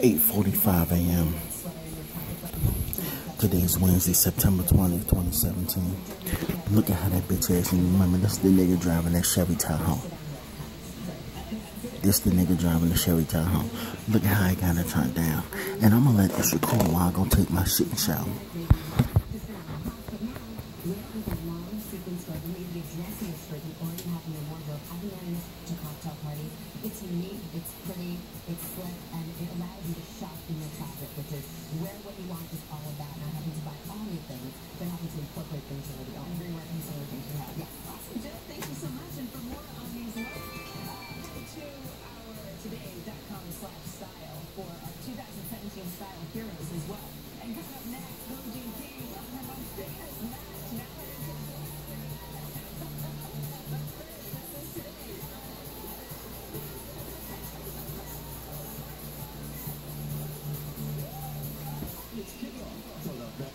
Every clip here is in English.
8:45 a.m. Today's Wednesday, September 20th, 2017. Look at how that bitch ass, and remember, that's the nigga driving that Chevy Tahoe. This the nigga driving the Chevy Tahoe. Look at how I got it turned down. And I'm gonna let this record while I go take my shit and shower. It's neat, it's pretty, it's slick, and it allows you to shop in your closet, which is where what you want is all about. Not having to buy all new things, but having to incorporate things you already own. Everywhere and some of the things you have. Yeah. Awesome, Jill. Thank you so much. And for more on these looks, head to our today.com/style for our 2017 style heroes as well. And coming up next, Blue Jean King, one of her most famous match. Now It's kickoff.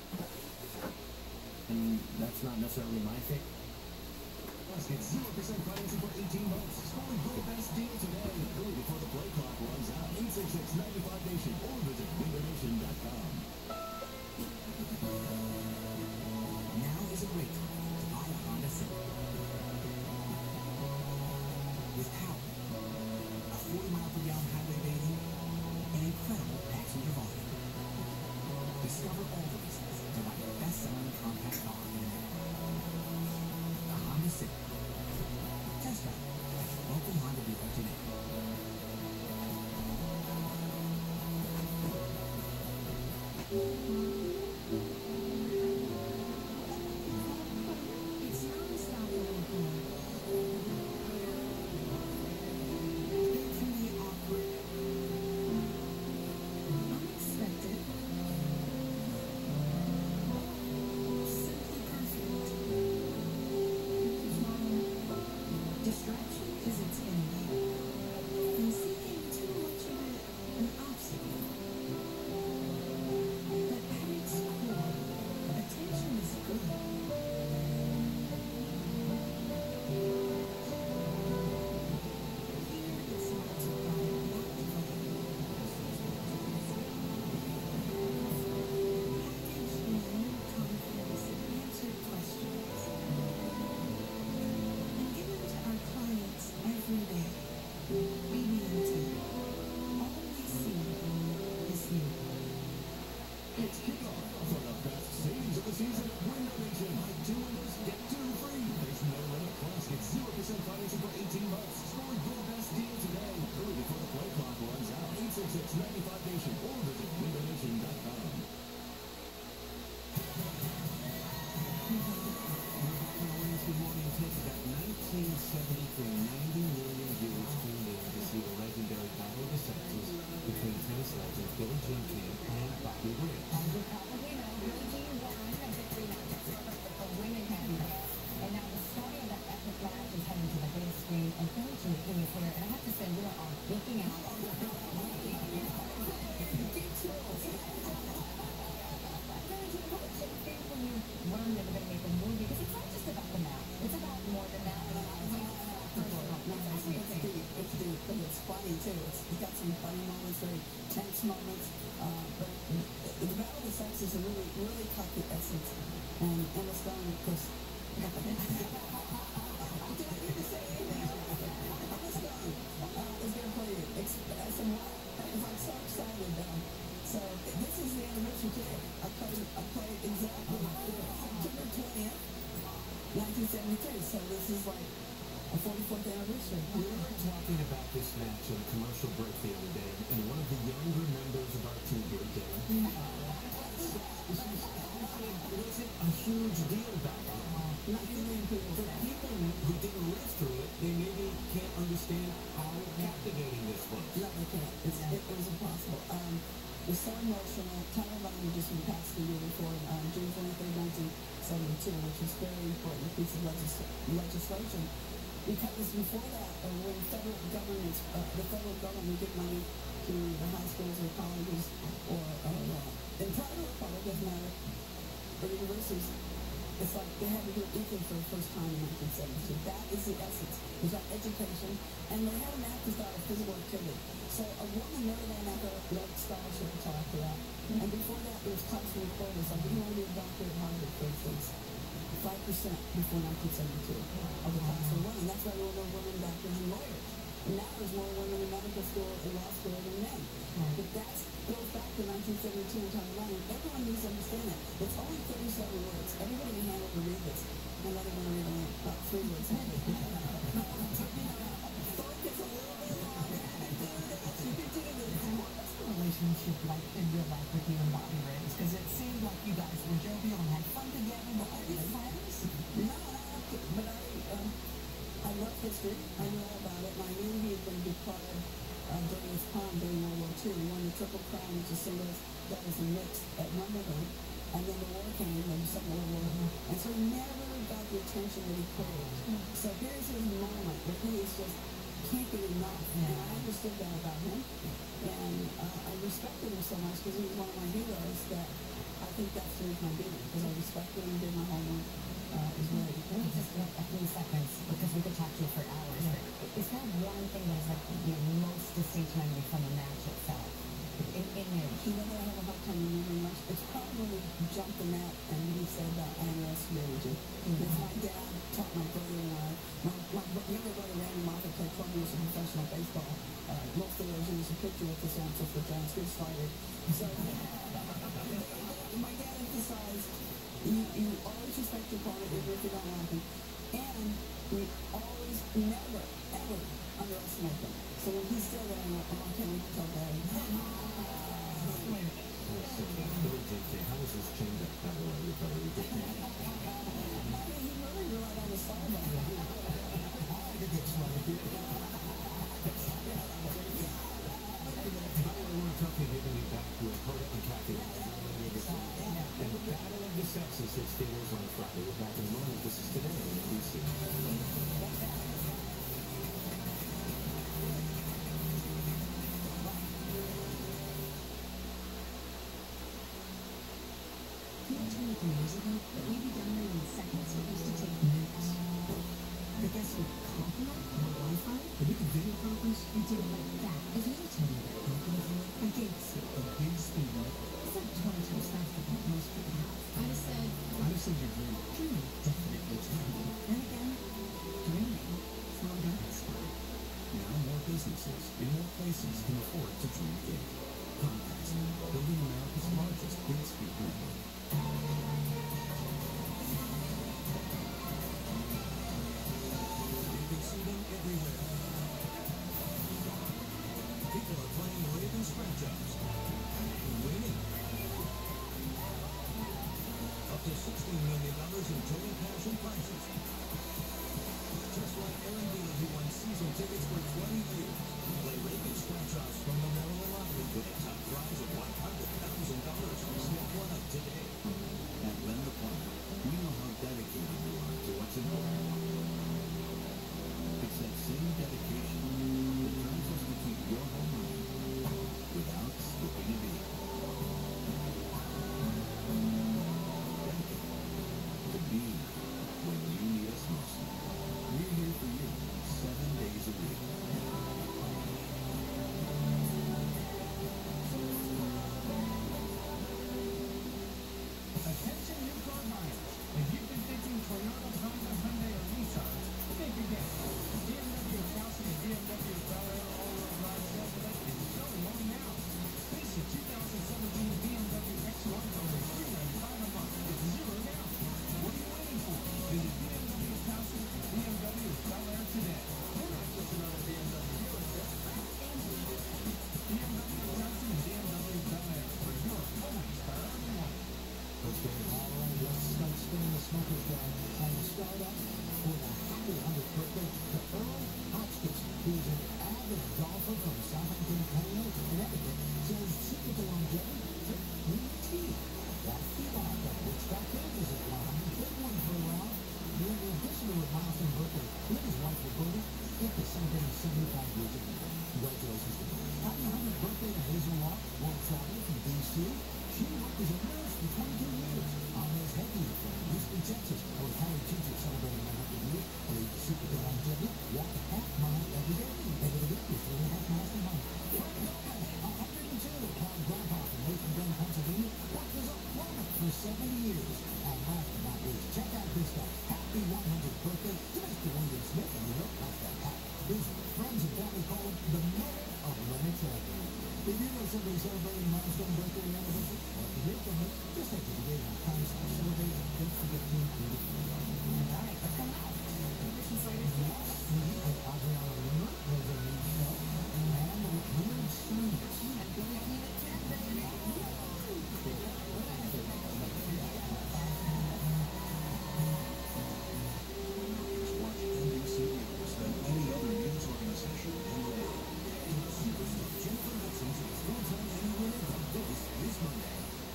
And that's not necessarily my thing. Get 0% financing for 18 months. Score your best deal today. Early before the play clock runs out. 866-95-NATION or visit WinnerNation.com. Now is a great time to buy a Honda Civic. With power, a 40-mile-per-gallon highway rating, and incredible passenger volume. Discover all the reasons to buy the best-selling compact car in America. The Honda Civic. Test drive at your local Honda dealer today. It's non-stop anymore. Painfully awkward. Unexpected. Simply perfect. Distraction is its enemy. And seeking too much of it an obstacle. But at its core, attention is good. Here it's multiplied, not divided. Packaged in new confidence and answered questions. And given to our clients every day. BB&T. All we see is you. It's kickoff for the best savings of the season. Window Nation. Buy 2 windows, get 2 free. There's no limit. Plus, get 0% financing for 18 months. Score your best deal today. Early before the play clock runs out. 866-95-NATION or visit WinnerNation.com. Good morning. Take about 1973, 90 million viewers tuned in to see the legendary Battle of the Sexes between tennis legends Billie Jean King and Bobby Green. As you probably know, Billie Jean won a victory match at the women heavyweight. And now the story of that epic match is heading to the big screen, and Billie Jean King is here. And I have to say, we are all geeking out. When you learn that they're going to make a movie, because it's not just about the match, it's about more than that. It's deep, but it's funny too. It's got some funny moments, very tense moments. But the Battle of the Sexes has really caught the essence. And Emma Stone, of course. I didn't need to say anything. Emma Stone is going to play it. I'm so excited. So this is the anniversary today. I played exactly September 20th, 1972. So this is like a 44th anniversary. We were talking about this match on a commercial break the other day, and one of the younger members of our team here, Dan, it wasn't a huge deal back then. Not million people. For people who didn't live through it, they maybe can't understand how captivating this was. No, they can't. It was impossible. It was so emotional. Title Line just been passed the year before, June 23rd, 1972, which is very important piece of legislation. Because before that, when the federal government would give money to the high schools or colleges or in private or public, doesn't matter, or universities, it's like they had to do it equally for the first time in 1972. That is the essence. It was about education, and they had an act as about physical activity. So a woman never ran athletic scholarship until after that. And before that, there was cuts and quotas. Like if you want to be a doctor at Harvard, for instance, 5% before 1972 of the class were women. That's why there were more women doctors and lawyers. And now there's more women in medical school and law school than men. But that goes back to 1972 and Title IX. Everyone needs to understand that. It's only 37 words. Everybody can handle to read this. I'm not even going to read about 3 words. Focus a little bit longer. You can do this. What's the relationship like in real life with you and Bobby Riggs? Because it seemed like you guys were jovial and had fun together, but are you friends? No, but I love history. I know all about it. I knew he had been declared during his prime during World War II. He won the Triple Crown, which is singles, doubles, and mixed at Wimbledon. And then the war came, the Second World War. And so he never got the attention that he craved. So here's his moment where he is just can't get enough. And I understood that about him. And I respected him so much because he was one of my heroes that I think that's the reason I did it. Because I respected him, did my homework. Is right. Let me just get a few seconds because we could talk to you for hours. But is there one thing that is like your most distinct memory from the match itself? In your You know that I have a hard time remembering much. It's probably when he jumped the net and he said that I underestimated you. It's my dad taught my brother and I. My younger brother Randy Moffat played 12 years of professional baseball. Most of those years a picture with the San Francisco Giants. Good starter. So my dad emphasized you always respect your opponent even if you don't like him. And you always never, ever underestimate them. So when he's still there, I'm like, oh, I can't wait to tell Daddy. Billie Jean King, how was his change-up, by the way, with Billie Jean King? He really relied on the sideline. I think it's funny. I want to talk to you, giving you back with Hoda and Kathy. And the Battle of the Sexes hits theaters on Friday. We're back in a moment. This is Today on NBC. years ago, but we'd be done there in seconds. It used to take minutes. But guess what? Compliment no Wi-Fi. And you can video conference? You did it like that. If you were telling me that I did see A big speed, right? it's like 20 times faster than most people have. I'd have said, You're dreaming. Dreaming, definitely dreaming. Then again, dreaming is not that smart. Now more businesses in more places can afford to dream big. Comcast, building America's largest big speed network. You can see them everywhere. People are playing Raven scratch-ups and winning. Up to $16 million in total cash and prizes. Just like Aaron Dillon, who won season tickets for 20 years. Play Raven scratch-ups from the Maryland Lottery with a top prize of $100,000. Step one up today. At Lender Farm, we know how dedicated you are to what's important. It's that same dedication that drives us to keep your home running without skipping a beat. Dedicated to be when you If you know somebody celebrating a milestone birthday or anniversary, want to hear from them, just head to today.com/celebrate. Don't forget to include it. All right, what's coming up? Christian Slater's Yes, with Adriana Lima, there's a new show, and with Leonard Sanders. and Billy Keane at 10, baby. Watch NBC News than any other news organization in the world. Superstar Jennifer Hudson to the full-time Emmy winner The Voice this Monday.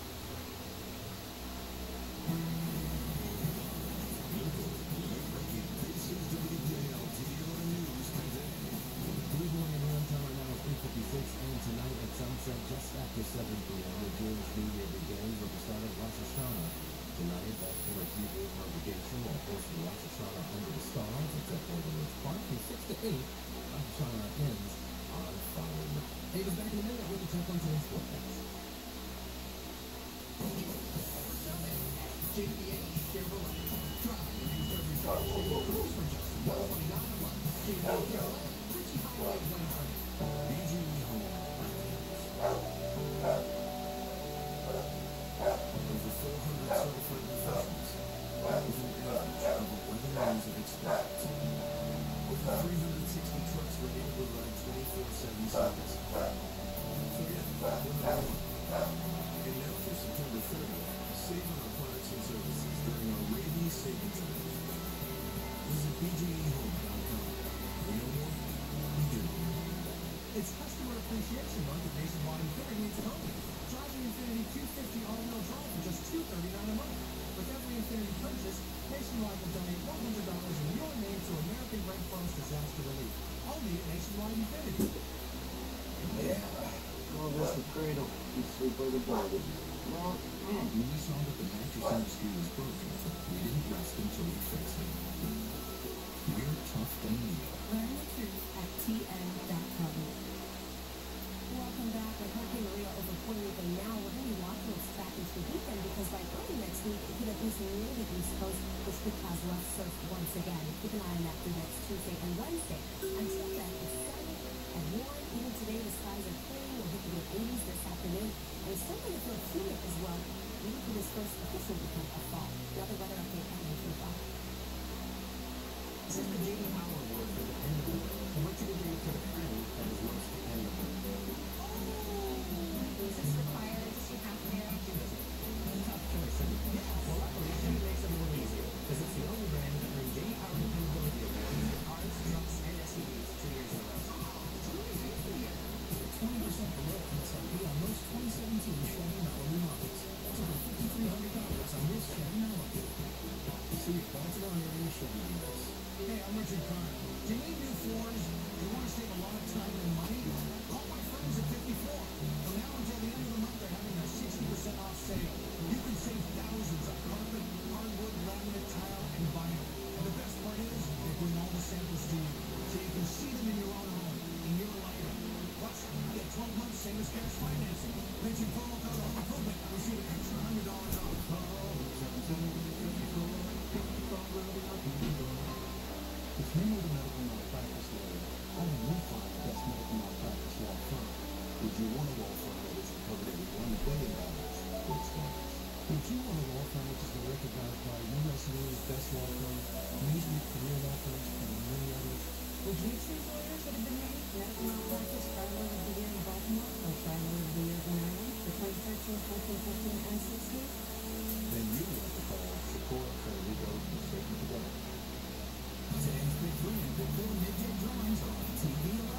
Late-breaking. This is WJLT11 News today. Good morning, everyone. Time right now is 3:56, and tonight at sunset, just after 7 p.m., the Jewish New Year begins with the start of Rosh Hashanah. Tonight, that for a Hebrew congregation will host Rosh Hashanah under the stars at Zephyr Village Park from 6 to 8. Rosh Hashanah ends on Friday night. Hey, we're back in a minute with a check on today's forecast. JPH Chevrolet. Drive your new Chevy Cruise for just $129 a month. JPH Chevrolet. Ritchie Highway 100. BGE Home. Over 400 certified professionals with an average of 11 years of experience. Over 360 trucks ready to provide 24/7 service. So yeah, we're number one. And now through September 30th, save on our products and services during our Rabies Savings Event. Visit BGEHome.com. We know more, we do more. It's Customer Appreciation Month at Nationwide Infiniti in Tacoma. Drive the Infiniti Q50 all-wheel drive for just $239 a month. With every Infiniti purchase, Nationwide will donate $100 in your name to American Red Cross Disaster Relief. Only at Nationwide Infiniti. Oh, that's the cradle. You sleep like a baby. Well, When we saw that the mattress industry was broken, we didn't rest until we fixed it. We're tough and neat. Learn the truth at TN.com. Welcome back. With Hurricane Maria over Puerto Rico now, we're going to be watching its track into the weekend because by early next week, it could at least near the East Coast, which could cause rough surf once again. Keep an eye on that through next Tuesday and Wednesday. Until then, it's sunny and warm. Even today, the skies are clear. We'll hit the mid-80s this afternoon. And it's still going to feel humid as well, even for this first official weekend of fall. Another weather update coming to you. This is the J.D. Power Award for Dependable. And what you do for the crew that is most dependable. Is this required? Does she have to? Tough choice. Yeah, well, luckily, Chevy makes it a little easier because it's the only brand that earned J.D. Power Dependability Awards for cars, trucks, and SUVs 2 years in a row. 20% below MSRP on most 2017 Chevy Malibu models. That's over $5,300 on this Chevy Malibu. See you Baltimore area Chevy dealers. Hey, I'm Richard Carter. Do you need new floors? Do you want to save a lot of time and money? Call my friends at 54. From now until the end of the month, they're having a 60% off sale. You can save thousands on carpet, hardwood, laminate, tile, and vinyl. And the best part is, they bring all the samples to you, so you can see them in your own home, in your lighting. Plus, get 12 months same as cash financing. Mention promo code Home Improvement and receive an extra $100 off. If you were the medical malpractice lawyer, how do you find the best medical malpractice law firm? Would you want a law firm that has recovered over $1 billion for its clients? Would you want a law firm which has been recognized by U.S. News Best Law Firm, Newsweek Career Law Firms, and many others? Would you choose lawyers that have been named Medical Malpractice Trial of the Year in Baltimore or Trial of the Year in Ireland for 2013, 14, 15, and 16? Then you want to call Shakur for legal and safety together. Today's Big 3 and Big 4 midday drawings are on TV 11.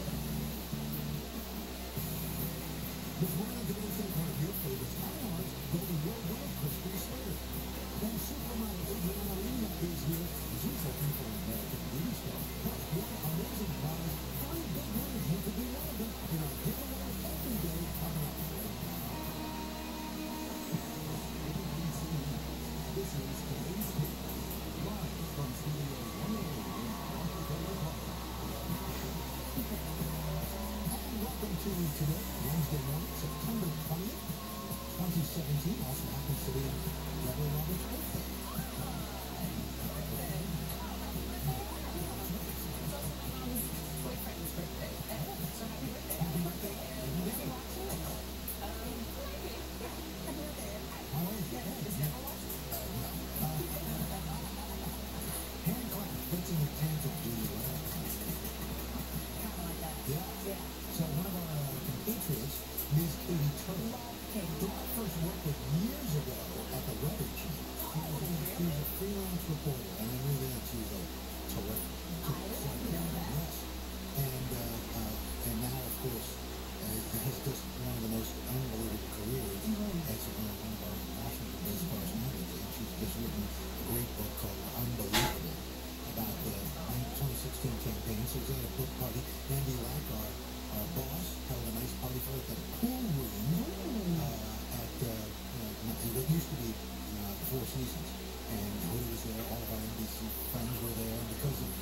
With one of today's one of your favorites, Ireland's Golden World winner, Christy Slater. Then supermodel Adriana Lima is here. She's looking for an American beauty star. Plus, more amazing products. 5 big winners. You could be one of them in our giveaway every day coming up. This is today's hit. Live from Studio 1A in Rockefeller Park. And welcome to today, Wednesday morning, September 20th, 2017. Also happens to be Deborah Roberts' birthday. Boyfriend's birthday. So happy birthday. Happy birthday. Is he watching? Patriots, Ms. Katie Turner, who I first worked with years ago at the Weather Channel. She was a freelance reporter, and I knew that she was a terrific. Yes. And now, of course, has just one of the most unbelievable careers as one of our Washington-based correspondents. And she's just written a great book called Unbelievable about the 2016 campaign. So we was at a book party. Andy Lack, our boss, held a nice party for us at the pool room at what used to be the Four Seasons. And Hoodie was there. All of our NBC friends were there. And because of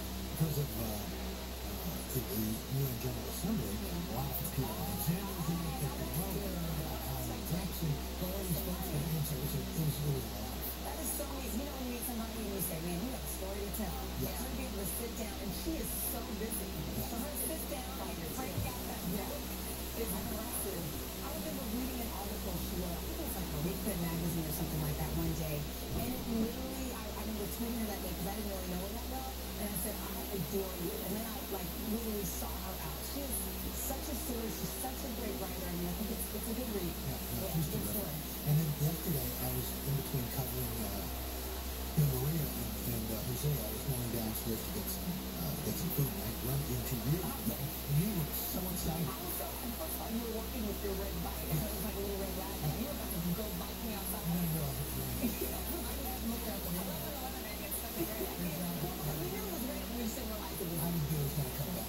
the UN General Assembly, a lot of people on Sanders and Alan Jackson, all these folks were in. So it was a lot. That is so neat. You know, when you meet somebody and you say, man, you have a story to tell. Yes. For her to be able to sit down, and she is so busy. For her to sit down and break out that book is impressive. I remember reading an article she wrote, I think it was like a Weekend magazine or something like that one day. And it literally, I remember tweeting her that day because I didn't really know her that well. And I said, I adore you. And then I literally saw her out. She is such a story. She's such a great writer. I mean, I think it's a good read. Yeah, she's terrific. And then yesterday, I was in between covering Maria and Jose. I was going downstairs to get some food, and I run into you. And you were so excited. I was so, and first of all, you were working with your red bike. It was like a little red rag. And you were about to go bike me outside. No, I looked out the window. We knew it was red when you said we're like, I didn't feel it was going to come back.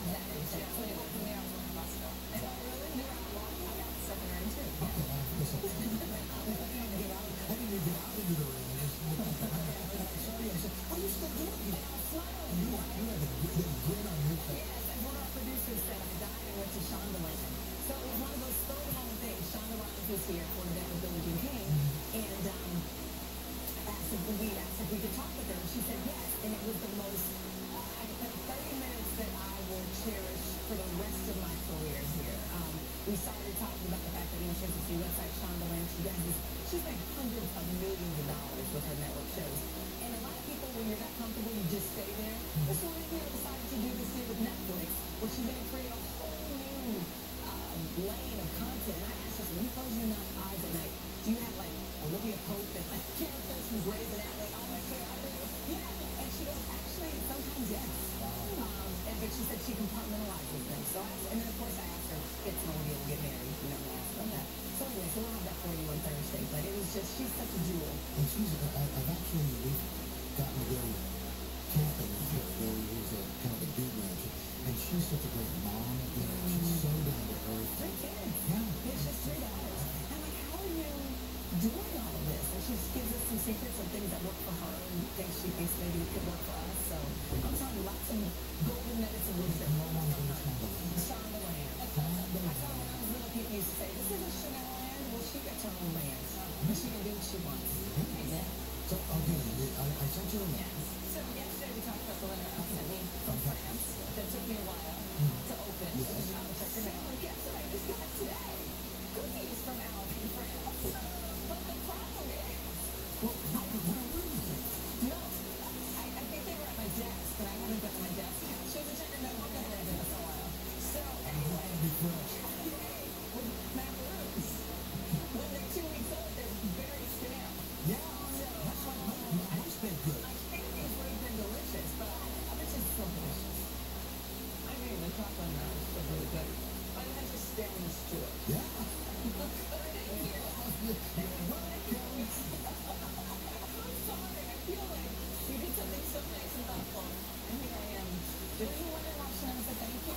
I didn't even get out into the ring. I just looked at the ring. Sorry, I said, what are you still doing here? You had a grin on your face. yes, and one of our producers said I died and went to Shondaland. So it was one of those spur of the moment things. Shonda Rhimes was here for the death of Billie Jean King, and we asked if we could talk with her, and she said yes. And it was the most, 30 minutes that I will cherish for the rest of my career here. We started talking about the fact that, she has this website, Shondaland. She's made hundreds of millions of dollars with her network shows. And a lot of people, when you're not comfortable, you just stay there. This woman here decided to do this here with Netflix, where she's going to create a whole new lane of content. And I asked her, when you close your eyes at night, do you have Olivia Pope and characters from Grey's Anatomy? Oh my God, yeah. And she goes, actually, sometimes yes. But she said she compartmentalizes them. So, and then of course I asked her, it's when we'll get married. You know, I asked about that. So anyway, so we'll have that for you on Thursday. But it was just, she's such a jewel. And I've actually, we've gotten to go camping with her. There was a kind of a dude ranch. And she's such a great mom. She's so down to earth. 3 kids. Yeah. It's just 3 daughters. I'm like, how are you doing all of this? And she gives us some secrets of things that work for her and things she thinks maybe could work for us. So I'm telling you, lots of golden nuggets of wisdom. Shondaland. I tell her when I was little, people used to say, this isn't Chanel land. Well, she got her own land. And she can do what she wants. Amen. So, okay, I sent you a link. Yes. So yesterday we talked about the letter I sent me from France. That took me a while to open. Yes. I will check your mail. Yes, and I just got today. Cookies from Al in France. But the problem is, Well, where is it? no, I think they were at my desk, but I haven't been at my desk. She was checking that one that I've been for a while. So anyway, Be fresh. with macaroons, when they're 2 weeks old, they're very stale. Yeah. That's like most baked goods. I think these would have been delicious, but I bet it's so delicious. I mean, the chocolate now is still really good. But it has a staleness to it. Yeah. But I didn't hear it. I'm sorry. I feel like you did something so nice and thoughtful. And here I am. Doing you wonder why Chanel said thank you?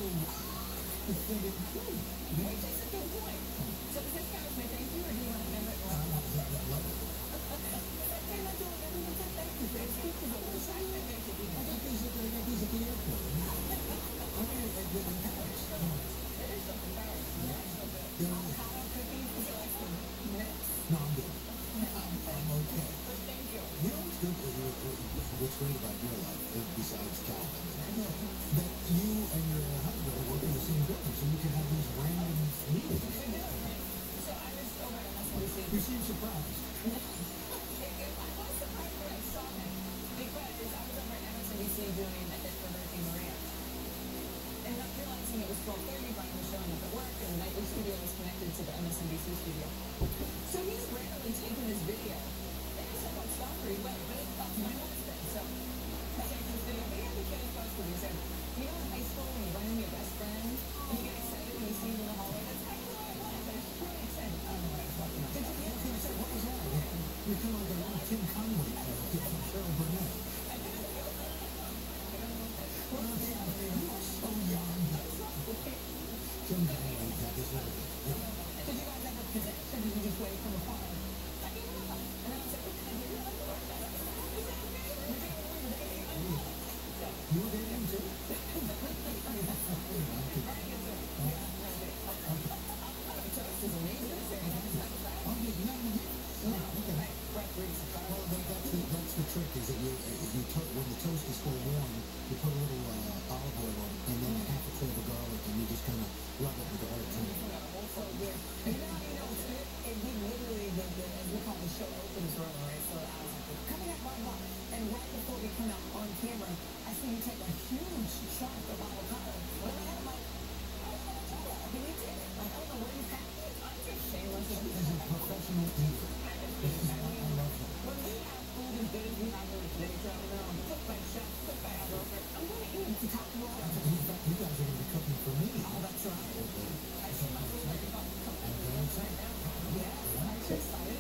Which is a good point. So does this count as my thank you, or do you want to remember it? Hey, let's do it. Everyone said thank you. It's good to go. It's nice to thank you. I got these at the airport. I mean, in Paris. It is something Paris. Avocado cookies. Would you like some nuts? No, I'm good. I'm okay. But thank you. You know what's good? What's great about your life, besides Calvin, that you and your husband work in the same building, so you can have these random meetings. So I was over at MSNBC. You seem surprised. I was surprised when I saw him because I was over at MSNBC doing a hit for Hurricane Maria. And not realizing it was 12:30, Brian was showing up at work, and the night we Did you guys ever connect, or did you just wait from afar? And then I said, what can I do? You're like, "What? Is that okay? We're dating." You were dating him too? Toast is amazing. Okay, well, that's the trick, is that when the toast is still warm, you put a little olive oil on it, and then half a clove of garlic, and you just kind of rub it with the garlic too. Also good. And now, and we literally, as we call the show opens room, right? So I was like, coming at my block, and right before we come out on camera, I see you take a huge chunk of avocado. Well, I'm like, I don't know what to do. Can you take it? Like, I don't know where you found it. I'm just shameless. As a professional eater, I love it. When we have food as good as we have it today, so I don't know, cooked by chef, cooked by our broker, I'm going to eat to top of all. In fact, you guys are going to be cooking for me. Oh, that's right. I see my food like about to come. I'm very excited. Yeah, aren't you excited?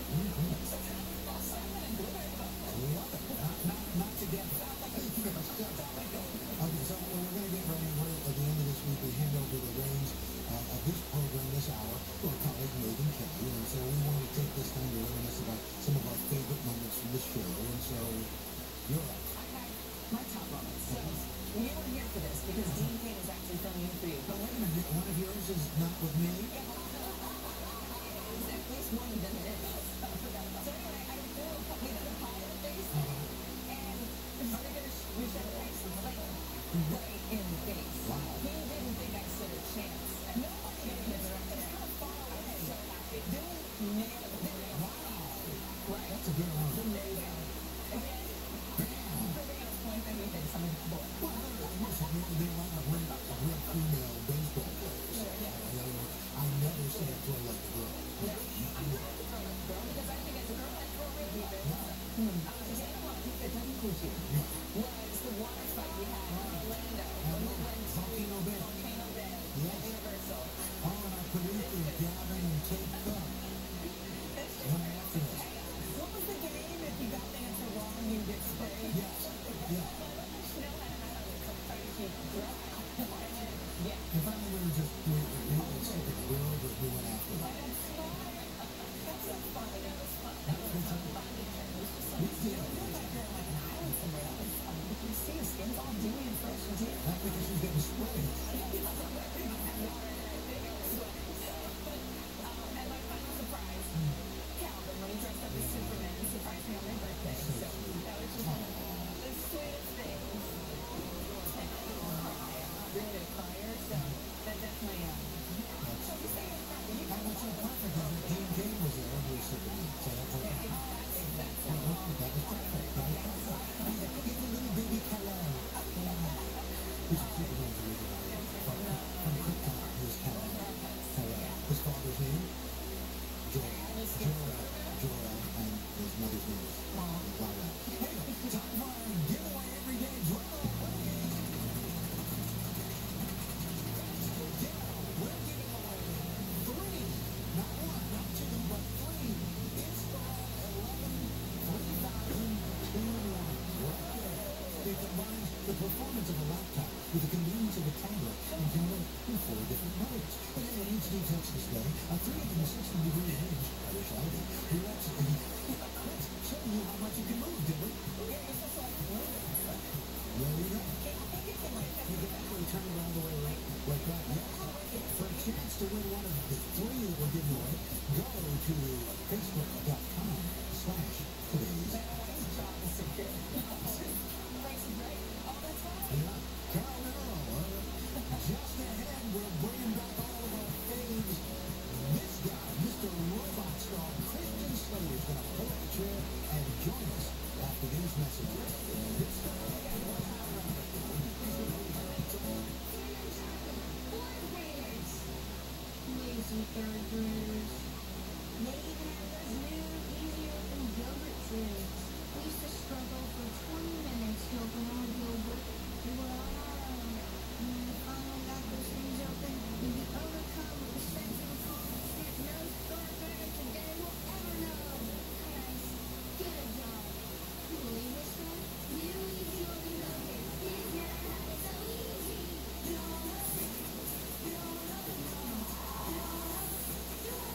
Love it. Not together. Okay, so we're going to get ready. At the end of this week, we hand over the reins of this program this hour to our colleague Megan Kelly. And so we want to take this time to reminisce about some of our favorite moments from the show. And so you're up. I had my top moments. So you were here for this because Dean Cain is actually filming for you. But wait a minute, one of yours is not with me? At least one of them is. So anyway, I threw a couple of the pie in the face, and we showed Tyson Slater right in the face. Wow. He didn't think I stood a chance. And nobody gave him the right. It's kind of far away. So happy. Dylan nailed it. Wow. Right. That's a good one. There you go. Again, proving at this point that he thinks I'm a good boy. Well, listen, they line up real female baseball players. I never see a throw like a girl. Yeah. I'm not a girl like a girl because I think as a girl I throw really good. The other one that doesn't coach you was the water fight we had in Orlando when we went to Volcano Bay. Volcano Bay Yes. at Universal. Oh, and our producers, Gavin and Kate Cook. Right after this. What was the game? If you got the answer wrong, you get sprayed. Yes. Yeah. Snow had a crazy drop. Yeah. And finally, we were sick of the world, but we went after that. That's so funny. That was fun. That was good time. We did. You see the skin's all dewy and fresh and dear. That's because she's getting sprayed. And my final surprise, Calvin, when he dressed up as Superman and surprised me on my birthday. So that was just one of the sweetest things. And I didn't cry. I'm not really a crier, so that definitely, so you say you're crying. You And what's so perfect is that Dean Cain was there, who was Superman. So that's like, that was perfect. He's a little baby Kal-El. He's a Superman's original. From Krypton, he was Kal-El. His father's name? Jor-El, and his mother's name is Lara. Hey, time for our giveaway every day. We're giving away 3, not 1, not 2, but 3 Inspiron 11 3000 2-in-1. Right there. It combines the performance of a laptop with the convenience of a tablet and can work in 4 different modes. And then an HD touch display, a 360-degree range, I wish I did. Let's show you how much you can move, Dylan. There you go. You can actually turn it all the way like that. Yes. For a chance to win one of the 3 that we'll give you away, go to facebook.com/today's. Yeah. Carl Merrill. Just ahead, we're bringing back all of our faves. This guy, Mr. Robot Star, Christian Slater, is going to pull up a chair and join us after these messages. Lazy third graders. They even have those new, easy open yogurt tubes. We used to struggle for 20 minutes to open our yogurt. We were on our own. And when we finally got those things open, we'd be overcome with a sense of accomplishment no third grader today will ever know. Guys, good job. Can you believe this one? New easy open yogurt. Kids never had it so easy. You don't know. You don't know. You don't know.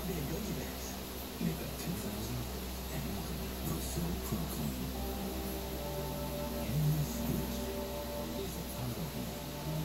Hyundai and Goji Bears. Make up 2001 Verso Pro Clean. Every stitch is a part of me.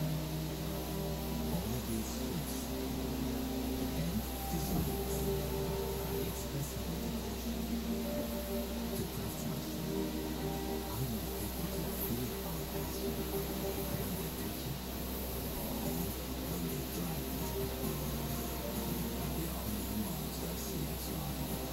All of these streets and designs. It's special dedication to craftsmanship. I want people to feel our passion when they touch it and when they drive it. The all-new Mazda CX-5.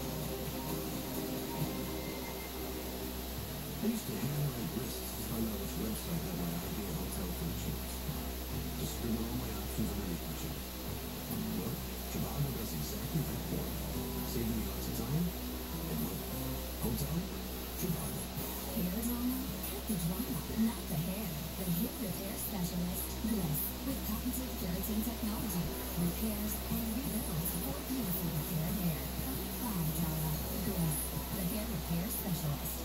I used to hand my wrists to find out which website had my ideal hotel for the choose. Just scribble all my options underneath my check. Well, Trivago does exactly that for me, saving me lots of time and money. Hotel, Trivago. Hair drama? Cut the drama, not the hair. The hair repair specialist, Bliss, with patented keratin technology, repairs and rebuilds for beautiful repaired hair. Come drama, Bliss, the hair repair specialist.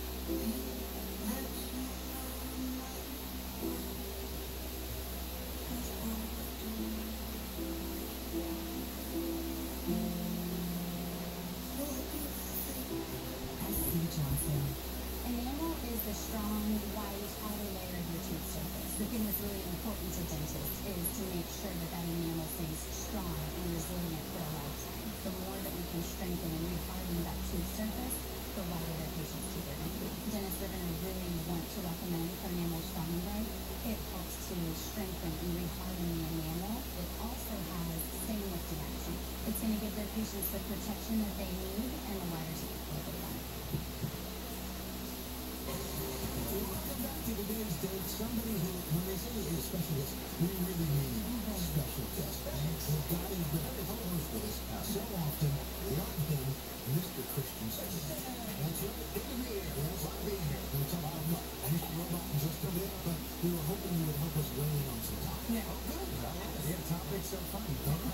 Johnson. Enamel is the strong, white outer layer of your tooth surface. The thing that's really important to dentists is to make sure that that enamel stays strong and resilient for a lifetime. The more that we can strengthen and reharden that tooth surface, the whiter their patient's teeth are going to be. Dentists are going to really want to recommend for Enamel Strong and Bright. It helps to strengthen and reharden the enamel. It also has stain lifting action. It's going to give their patients the protection that they need and the whiter teeth that they want. Welcome back to today's date. Somebody who, when they say a special guest, we really mean special guest. We've got him co-host with us so often. Beyond him, Mr. Christian Stewart. That's right. Good to be here. Yes, I'm being here. We're talking about Mr. Robot in just a bit, but we were hoping you would help us weigh in on some topics. Yeah, oh, good. Yeah, topics are fun.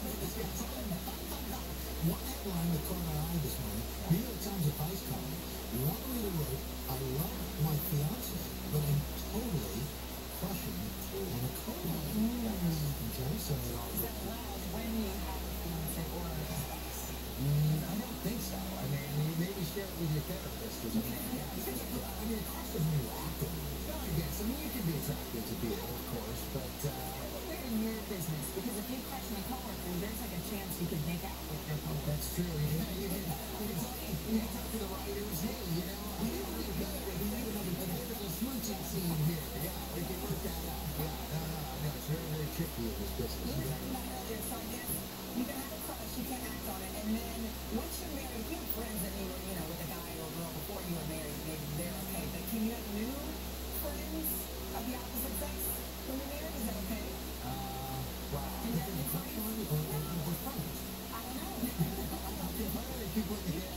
One headline that caught my eye this morning, New York Times advice column. One reader wrote, I love my fiance, but I'm totally crushing on a co-wife. Okay, so... Is that allowed when you have a fiance or a spouse? I don't think so. I mean, you maybe share it with your therapist or something. I mean, it crushes when you're active. I guess. I mean, you can be attracted to people, of course, but... We're in your business, because if you crush on a coworker, there's like a chance you could make out with your coworker. That's true. You can talk to the writers. Hey, you know, we have a smooching scene here. Yeah, we can work that out. Yeah, no, it's very, very tricky in this business. So I guess you can have a crush, you can't act on it, and then once you're married, if you have friends that you were, with a guy or a girl before you were married, maybe they're okay, but can you have new friends of the opposite sex when you're married? Is that okay? Wow. Is it a crush on you or just friends? I don't know. People in the game.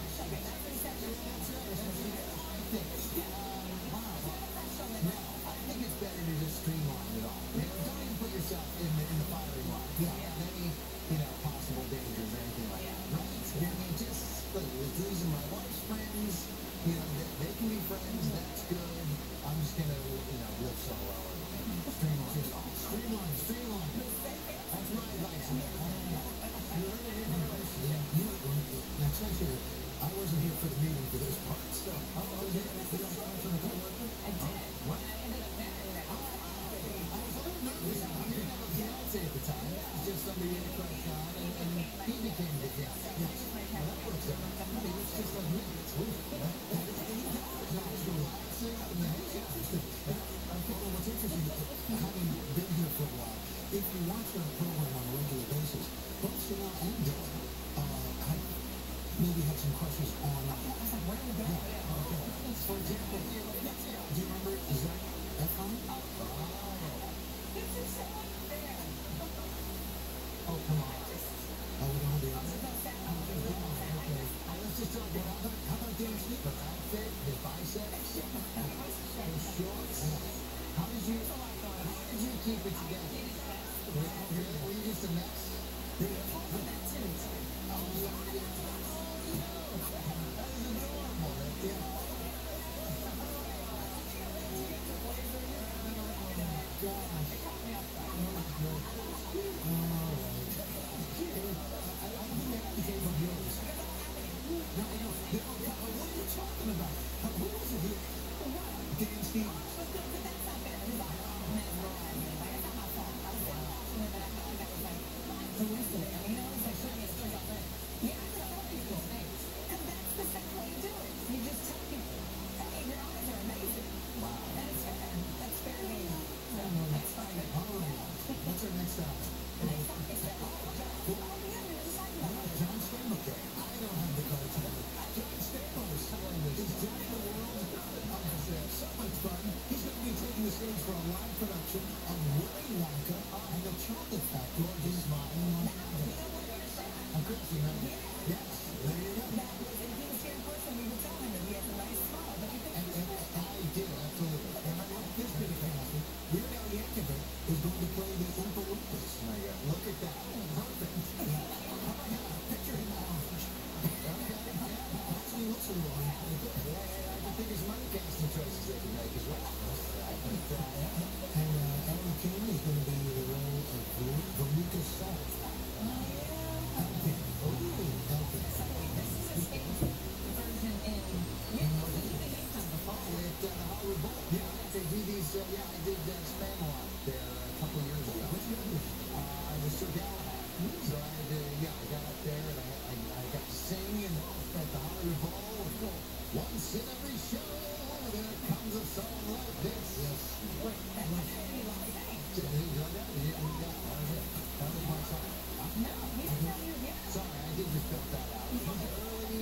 I think it's better to just streamline it all. Don't even put yourself in the firing line. Any possible dangers or anything like that. Right? I mean, just look, these are my wife's friends. They can be friends. That's good. I'm just gonna live solo. Streamline it all. Streamline. That's my advice. Now, treasure, I wasn't here for the meeting for this part, so... I did. You got a crush on a coworker? I did. What? I ended up marrying that guy. I was a little nervous. I didn't have a fiance at the time. It was just somebody you had a crush on, and he became the fiance. Yes. Well, that works out. I mean, it's just like me. It's weird. What's interesting, having been here for a while, if you watch our program on a regular basis, both Chanel and Dylan have maybe had some crushes on... I was like, where are we going? For example, do you remember Zac Efron? This is so unfair. Oh, come on. Oh, we don't have the answer. Okay. Let's just talk about how about Dan Smith? Her outfit, his biceps, his shorts. How did you keep it together? Were you just a mess? That is adorable. Gosh. He came from yours. No, what are you talking about? Who was it here? Dan Stevens. What's our next stop? John Stamos. I don't have the cards today. John Stamos is joining the world of so much fun. He's going to be taking the stage for a live production of Willy Wonka and the Chocolate Factory. Gorgeous smile. Of course, you know. Yes, there you go. And I did, absolutely. And I like this bit of casting. Weird Al Yankovic is going to play the Oompa Loompas. Look at that. Perfect. Picture him orange. Actually looks a little good. I can think of some other casting choices they can make as well. And Alan King is going to be the role of Veruca Salt. Elkin. Elkin. The Hollywood Bowl. Yeah, they do these. I did Spanwalk there a couple of years ago. Which one? I was Sir Galahad. So I got up there and I got to sing at the Hollywood Bowl. Once in every show, there comes a song like this. Yes. Wait, that was my song. No, you didn't know you were here. Sorry, I did just build that out. It was early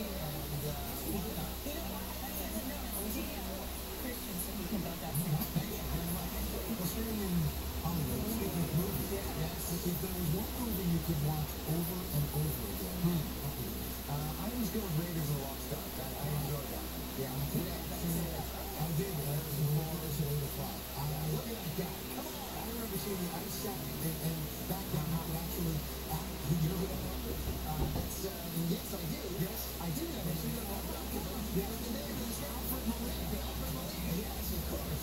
staying in Hollywood, speaking of movies, if there was one movie you could watch over and over again, I always go with Raiders of the Lost Ark. I enjoyed that. Yeah, I did. That was the Morris at 8 o'clock. Look at that guy. Come on. I remember seeing the ice set and back then I would actually, you know who that was? Yes, I do. Yes, I do. The other name is Alfred Molina. Alfred Molina. Yes, of course.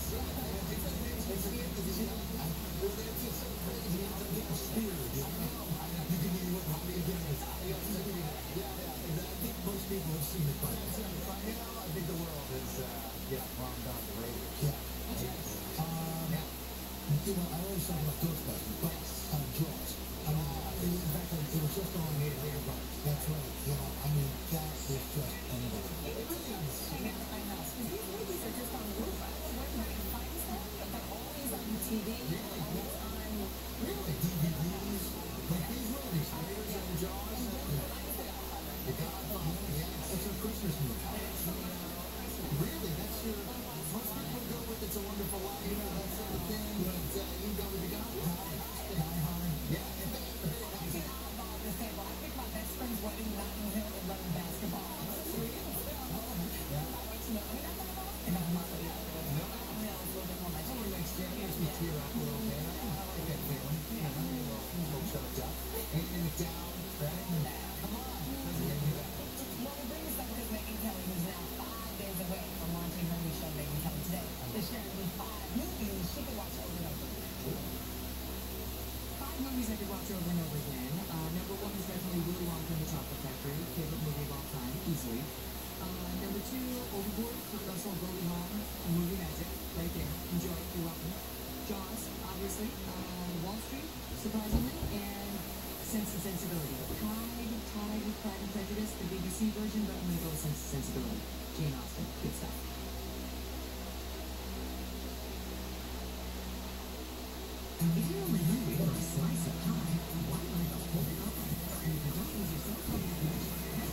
It's so crazy. I'm getting speared. You can hear what Robbie again is. I think most people have seen it by now. I think the world is, bombed out the Raiders. Yeah. I always talk about Ghostbusters, but Jaws. In fact, it was just on later on. That's right. That is just unbelievable. It really is. I know. These movies are just on roof. I don't know where you can find them, but they're always on TV. Really? DVDs? Like these movies, Raiders and Jaws, The Godfather. Yeah, it's a Christmas movie. Really? That's your... Most people go with It's a Wonderful Life, that sort of thing, but you go with The Godfather. Die Hard. Yeah. I picked my best friend's wedding, Notting Hill, and running basketball. So you and I'm not really out there. No, a little bit more my team. Makes me tear up a little bit. I like that feeling. A little choked up. Hanging it down. Come on. Well, we bring this up because Megyn Kelly, who's now 5 days away from launching her new show, Megyn Kelly Today, is sharing me 5 movies she can watch over and over again. 5 movies I could watch over and over again. Number 1 is definitely Willy Wonka and the Chocolate Factory. Favorite movie of all time, easily. Number 2, Overboard, Kurt Russell, Goldie Hawn, movie magic, right there. Enjoy it, you're welcome. Jaws, obviously. Wall Street, surprisingly, and Sense and Sensibility. Tied with Pride and Prejudice, the BBC version, but I'm going to go with Sense and Sensibility. Jane Austen, good stuff. If you're only hungry for a slice of pie, why buy the whole pie? And if you don't use your cell phone, you can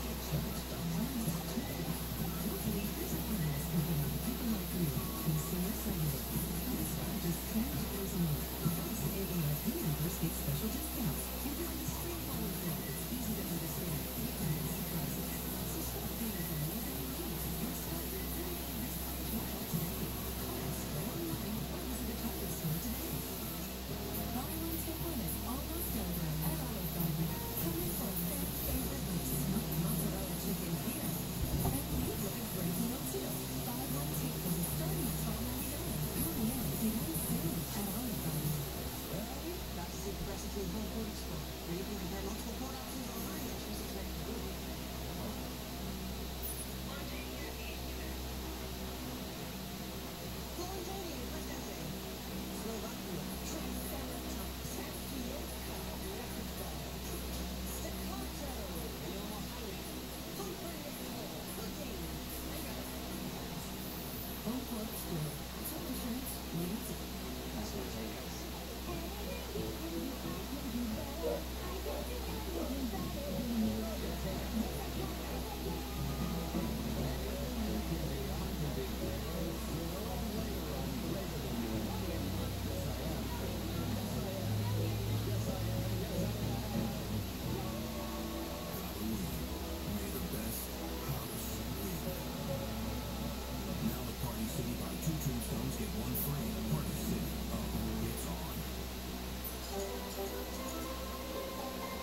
hopefully, this awareness will give people like you consumer cellular. Just $10 a month. Plus, AARP members get special discounts. And you're in a straightforward bill that's easy to understand. And no surprises. So stop being as amazing as you and start your free this trial today. Call us or online or visit a chocolate store today. Buy one, take one is all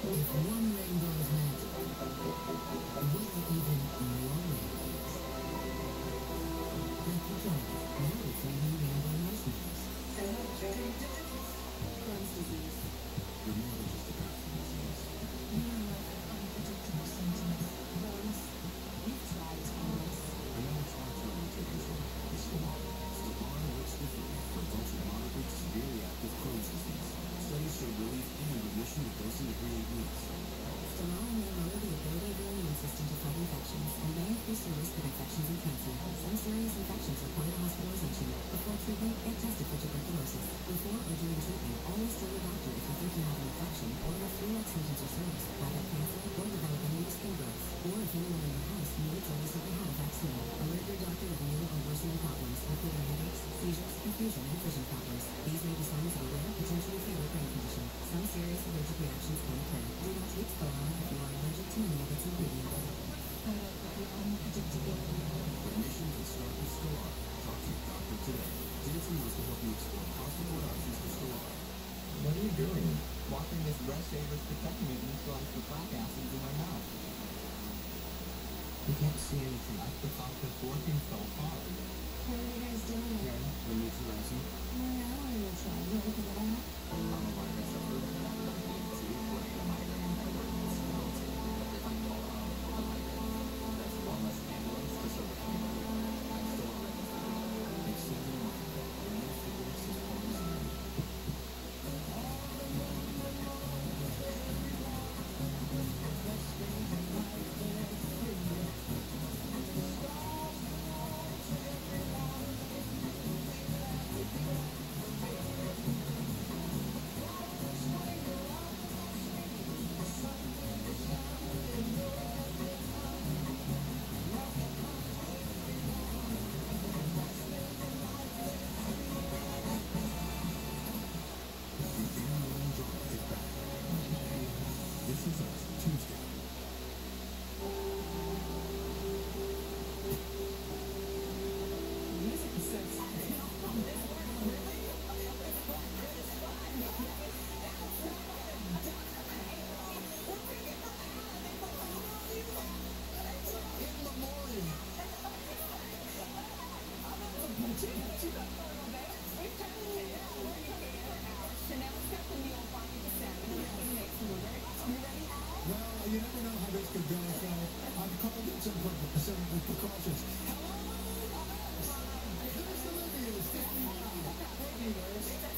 If one rainbow is magic, will even more rainbows? Lucky Charms, now with 3 new rainbow marshmallows. Crohn's disease. You're more than just a passing disease. You have unpredictable symptoms. Those you've tried Thomas. I never tried to take control. It's Stelara. Stelara works differently for adults with moderate to severely active Crohn's disease. Studies show relief and remission with dosing every 8 weeks. Stelara may lower the ability of your immune system to fight infections and may increase your risk of infections and cancer. Some serious infections require hospitalization. Before treatment, get tested for tuberculosis. Before or during treatment, always tell your doctor if you think you have an infection or have flu-like symptoms or symptoms, have cancer, or developing new skin growth. Or if anyone in your house needs or recently had a vaccine, alert your doctor of new or worsening problems, including headaches, seizures, confusion, and vision problems. These may be signs of a rare, potentially fatal brain condition. Some serious allergic reactions can occur. Do not take Stelara if you are allergic to any of its ingredients. Remission can start with Stelara. Talk to your doctor today. Janssen wants to help you explore possible options for Stelara. What are you doing? Walking this Breast Savers protecting it neutralize the plaque acids in my mouth. You can't see anything. I thought the working so hard. How are you guys doing? Karen, when you too rising? My allergy trial. You ever think of that? I'm a virus of the migraine network. If I call out the migraine, that's one less ambulance to serve the community. I'm still on registered. It's safe and well. Remove cigarettes as poison. This is Us Tuesday. Music is so exciting. Well, you never know how this could go, so I've called in some precautions. Hello? There's Olivia, standing by.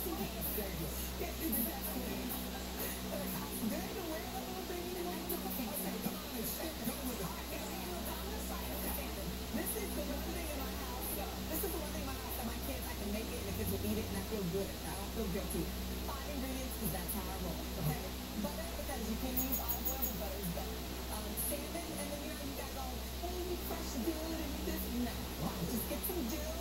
This is the one thing in my house. This is the one thing in my house that my kids, I can make it and the kids will eat it and I feel good. I don't feel guilty. 5 ingredients because that's how I roll. Okay? Butter because you can use olive oil, but butter is better. Salmon, and then you got all, oh, you fresh dill and you this. No. Just get some dill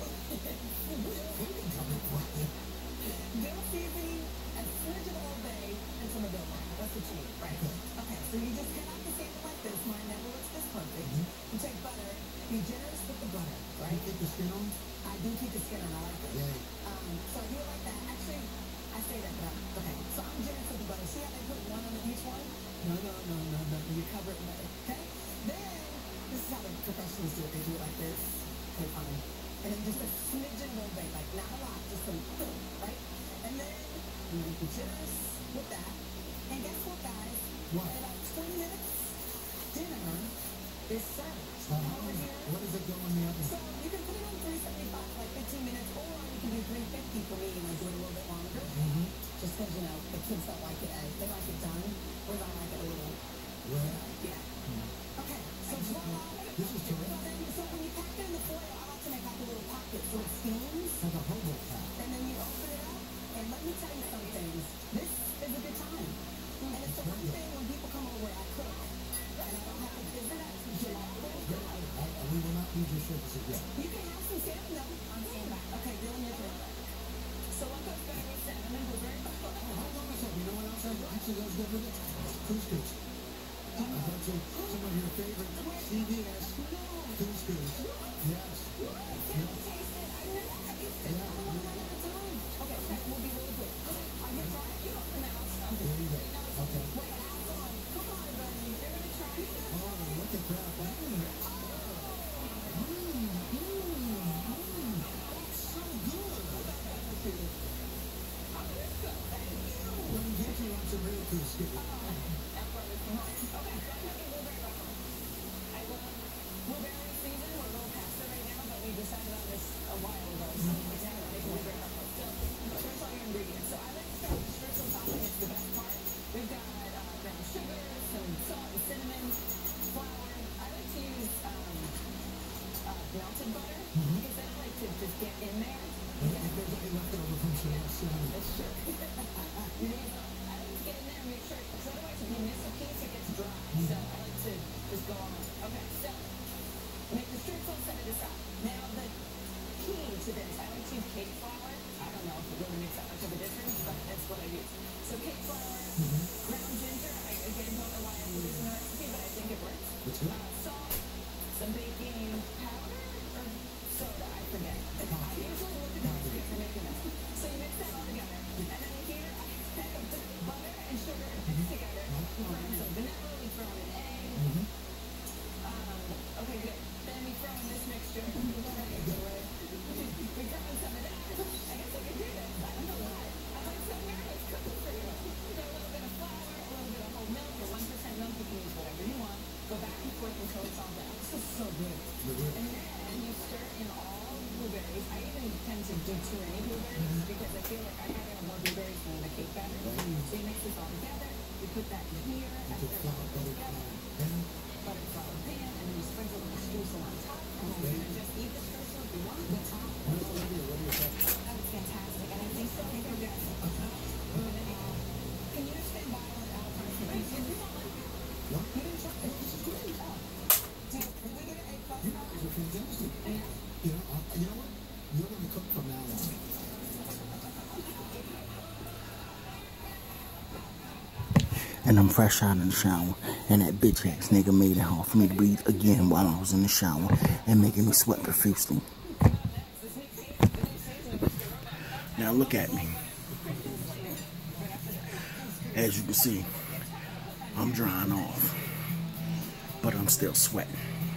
dill seasoning, a smidge of Old Bay, and some of Dill Mine. That's what you need, right? Okay, so you just cut out the salmon like this. Mine never looks this perfect. You take butter, be generous with the butter, right? You keep the skin on? I do keep the skin on, I like it. Yeah. So I do it like that. Actually, I say that, but okay. So I'm generous with the butter. See how they put one on each one? No. You cover it with butter, okay? Then, this is how the professionals do it. They do it like this. Okay, fine. And then just a smidgen of Old Bay, like not a lot, just some, right? And then you be generous with that. And guess what, guys? What? In about 20 minutes, dinner is served. Over here. What does it go in the oven? So you can put it on 375 for like 15 minutes, or you can do 350 for me and I do it a little bit longer. Just because, you know, the kids don't like it as, they like it done, whereas I like it a little, Well, yeah. Okay, so voila. this is terrific. So when you pack it in the foil, I like to make like a little pocket so it steams. Like a hobo pack. And then you open it up, and let me tell you some things. This is a good time. And it's the one thing when people come over, I cook. And I don't have to visit it. We will not use your services yet. You can have some salmon though. On standby. Okay, Bill and your turn. So what goes better with salmon and blueberry? Hold on a second. You know what else actually goes good with it? Couscous. That's some of your favorite CVS couscous. Yes. Okay, that will be really good. Are you trying? You don't pronounce. There you go. Okay. Wait, cool skate. Okay, so I'm making blueberry waffle. I love blueberry season. We're a little past it right now, but we decided on this a while ago. So we're now making blueberry waffle. So first all your ingredients. So I like to start with the streusel topping. It's the best part. We've got brown sugar, some salt and cinnamon, flour. I like to use melted butter because then I like to just get in there. If there's any left over from Chanel's cinnamon. That's true. I like to get in there and make sure, because otherwise if you miss a piece, it gets dry. So I like to just go on. Okay, so make the streusel, set it aside. Now the key to this, I like to use cake flour. I don't know if it really makes that much of a difference, but that's what I use. So cake flour, ground ginger. I again don't know why I put this in the recipe, but I think it works. That's good. Salt, some baking powder or soda, I forget. I usually look at the recipe for making this. So you mix that all together, and then here I put butter and sugar mixed together. We throw in some vanilla, we throw in an egg. Okay, good. Then we throw in this mixture. We throw in some of that. I guess I can do this. I don't know why. I'm like, so where is cooking for you? Throw a little bit of flour, a little bit of whole milk, or 1% milk. You can use whatever you want. Go back and forth until it's all done. This is so good. And then you stir in all the blueberries. I even tend to do too many blueberries because I feel like I gotta have more blueberries than the cake batter. So you mix this all together. You put that here after it's all put together. Butter flour pan, and then you sprinkle a little streusel on top. And then you can just eat the streusel if you want. The top. What do you think? That was fantastic, and I think so. I think we're good. Can you stand by without pressing? You didn't try it. This is great. Oh. Did we get an egg puff? You guys are fantastic. Yeah. You know what? You're going to cook from now on. And I'm fresh out of the shower, and that bitch ass nigga made it hard for me to breathe again while I was in the shower and making me sweat profusely. Now look at me. As you can see, I'm drying off, but I'm still sweating.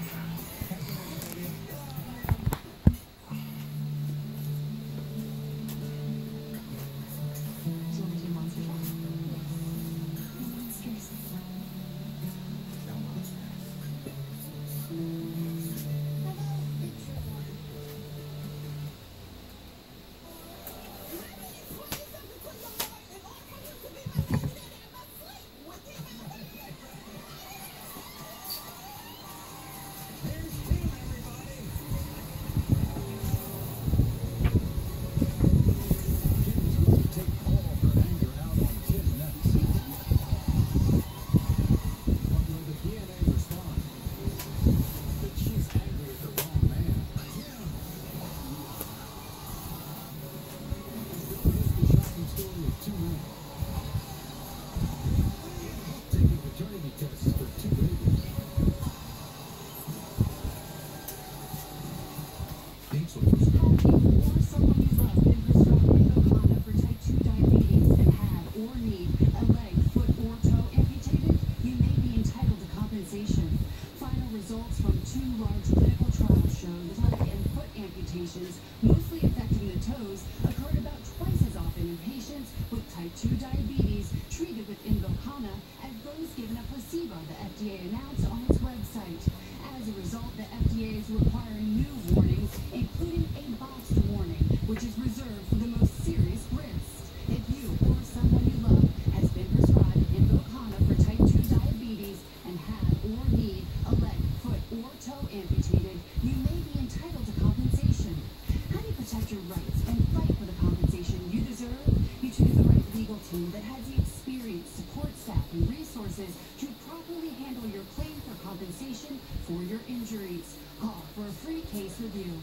mostly affecting the toes, occurred about twice as often in patients with type 2 diabetes treated with Invokana as those given a placebo, the FDA announced on its website. As a result, the FDA is requiring new warnings, including a boxed warning, which is reserved for the most serious risks. If you or someone you love has been prescribed Invokana for type 2 diabetes and have or need a leg, foot, or toe amputated, you may be entitled to compensation. How do you protect your rights and fight for the compensation you deserve? You choose the right legal team that has the experience, support staff, and resources to properly handle your claim for compensation for your injuries. Call for a free case review.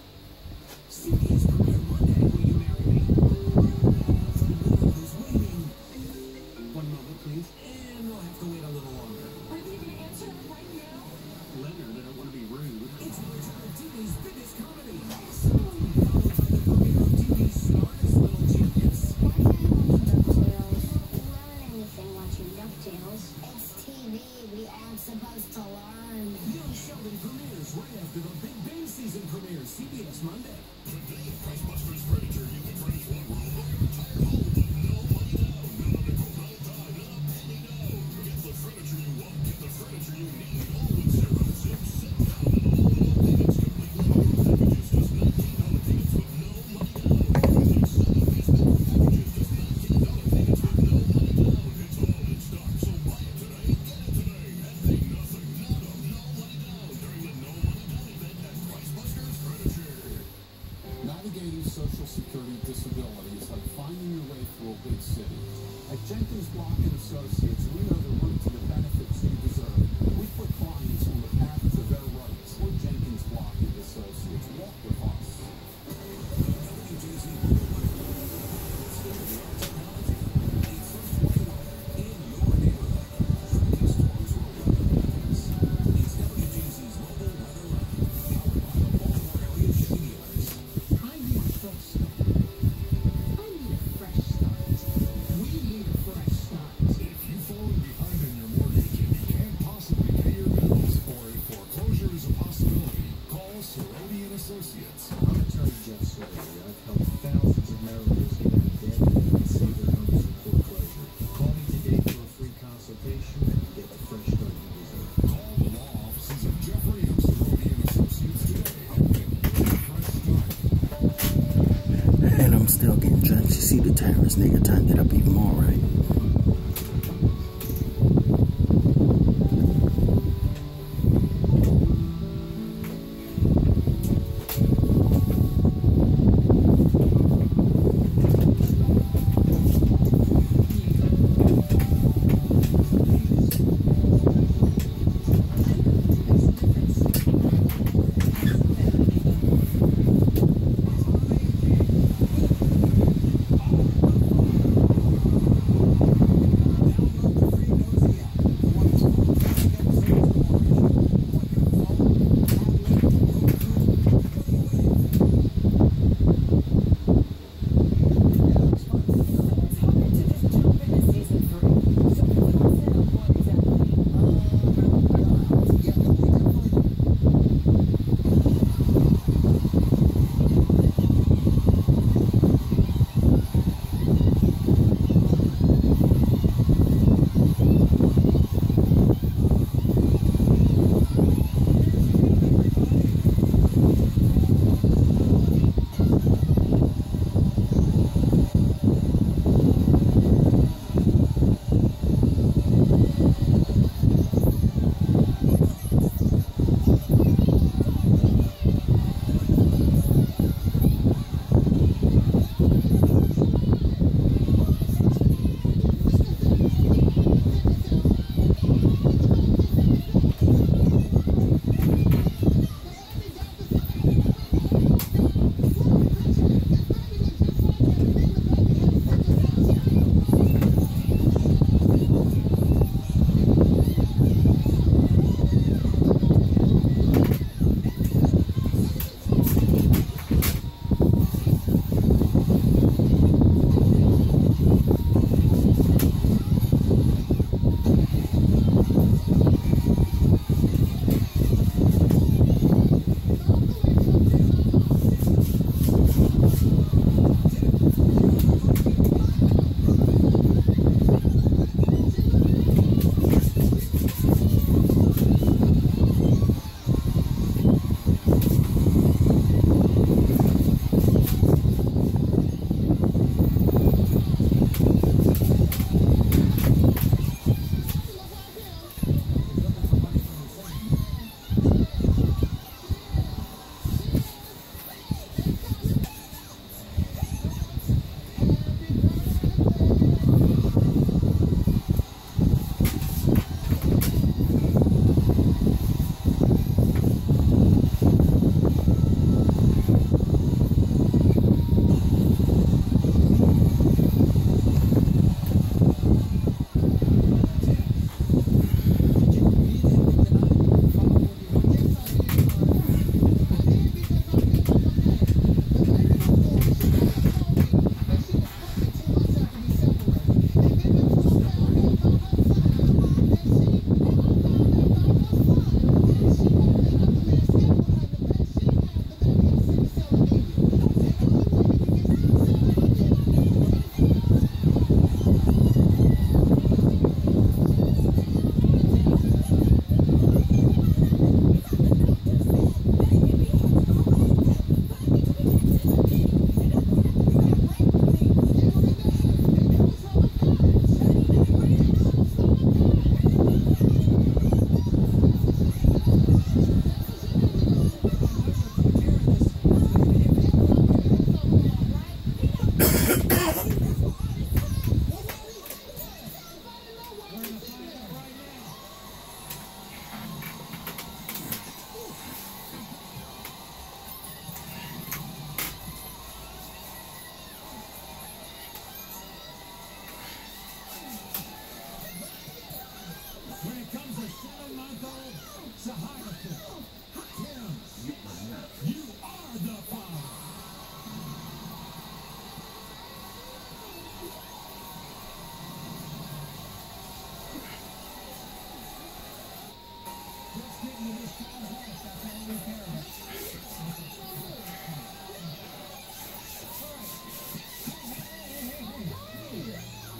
CBS premiere Monday. Will you marry me? Who's waiting? 1 moment, please. And we'll have to wait a little longer. Are you going to answer right now? Leonard, I don't want to be rude. It's the return of TV's biggest comedy. Followed by the premiere of TV's smartest little genius. Anything watching DuckTales. It's TV. We aren't supposed to learn. Young Sheldon premieres right after the Big Bang season premieres. CBS Monday. Today, Jenkins Block and Associates, we know the route to the benefits you deserve. We put clients on the path to their rights. We're Jenkins Block and Associates. Walk with us. Associates. I'm Attorney Jeff Slater. I've helped thousands of Marylanders get out of debt and save their homes from foreclosure. Call me today for a free consultation and get the fresh start you deserve. Call the law offices of Jeffrey and Cerrone and Associates today and get your fresh start. And I'm still getting drenched. You see the terrorist nigga turned it up even more, right?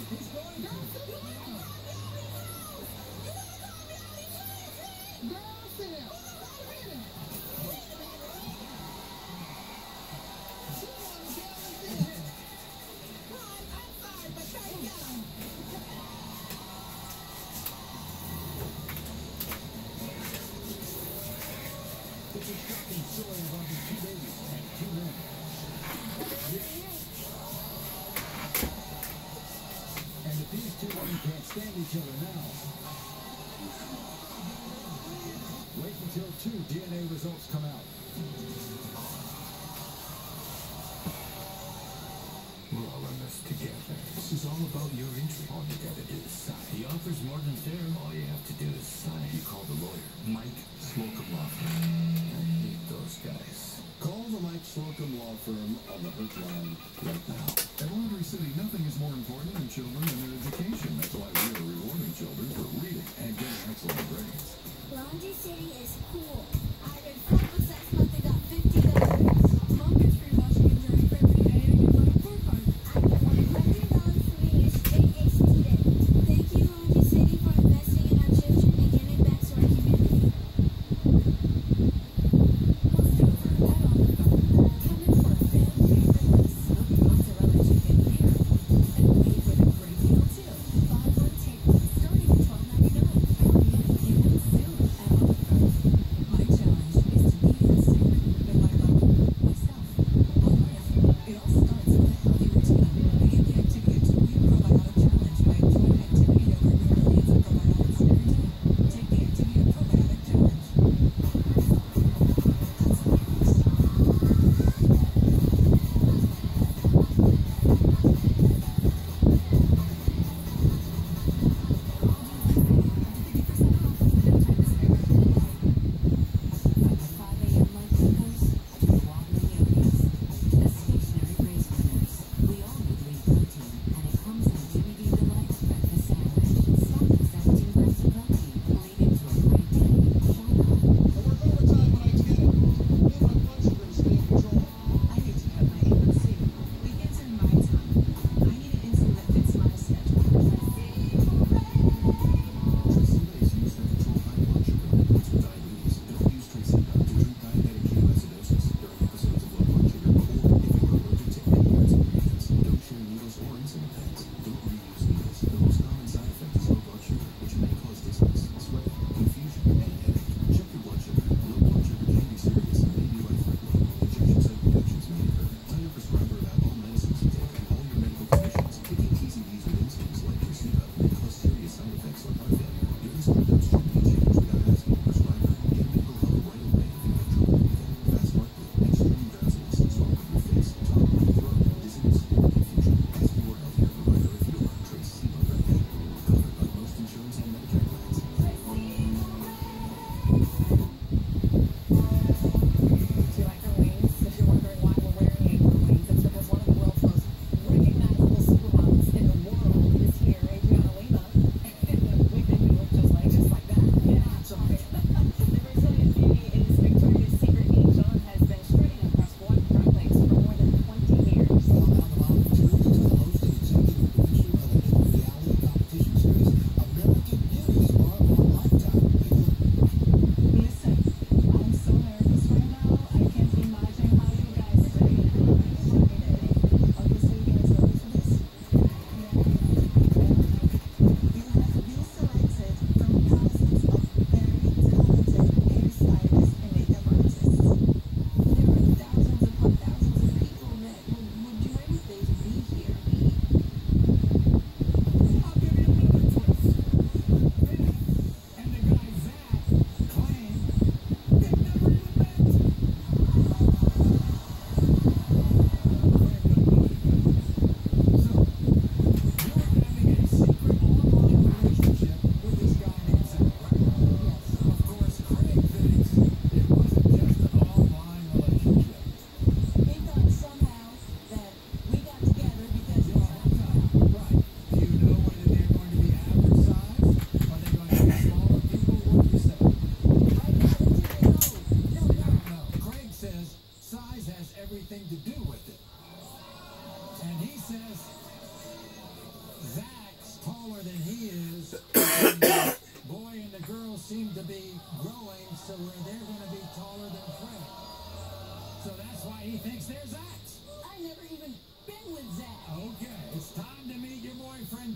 It's a shocking story involving 2 babies and 2 men. And if these 2 women can't stand each other now, wait until 2 DNA results come out. We're all in this together. This is all about your interest. All you gotta do is sign. The offer's more than fair. All you have to do is sign. You call the lawyer, Mike Slocum Law Firm. I hate those guys. Call the Mike Slocum Law Firm on the Hook line right now. At Laundry City, nothing is more important than children and their education. That's why we are rewarding children for reading and getting excellent grades. Laundry City is cool. I did 4 books last month and got $50. Mom gets free washing and drying for every day and you got a 4 card. I get $100 for being a straight A student. Thank you, Laundry City, for investing in our children and giving back to our community. Most over, that on the phone. Coming for a fan favorite with smoked mozzarella chicken here. And made with a gravy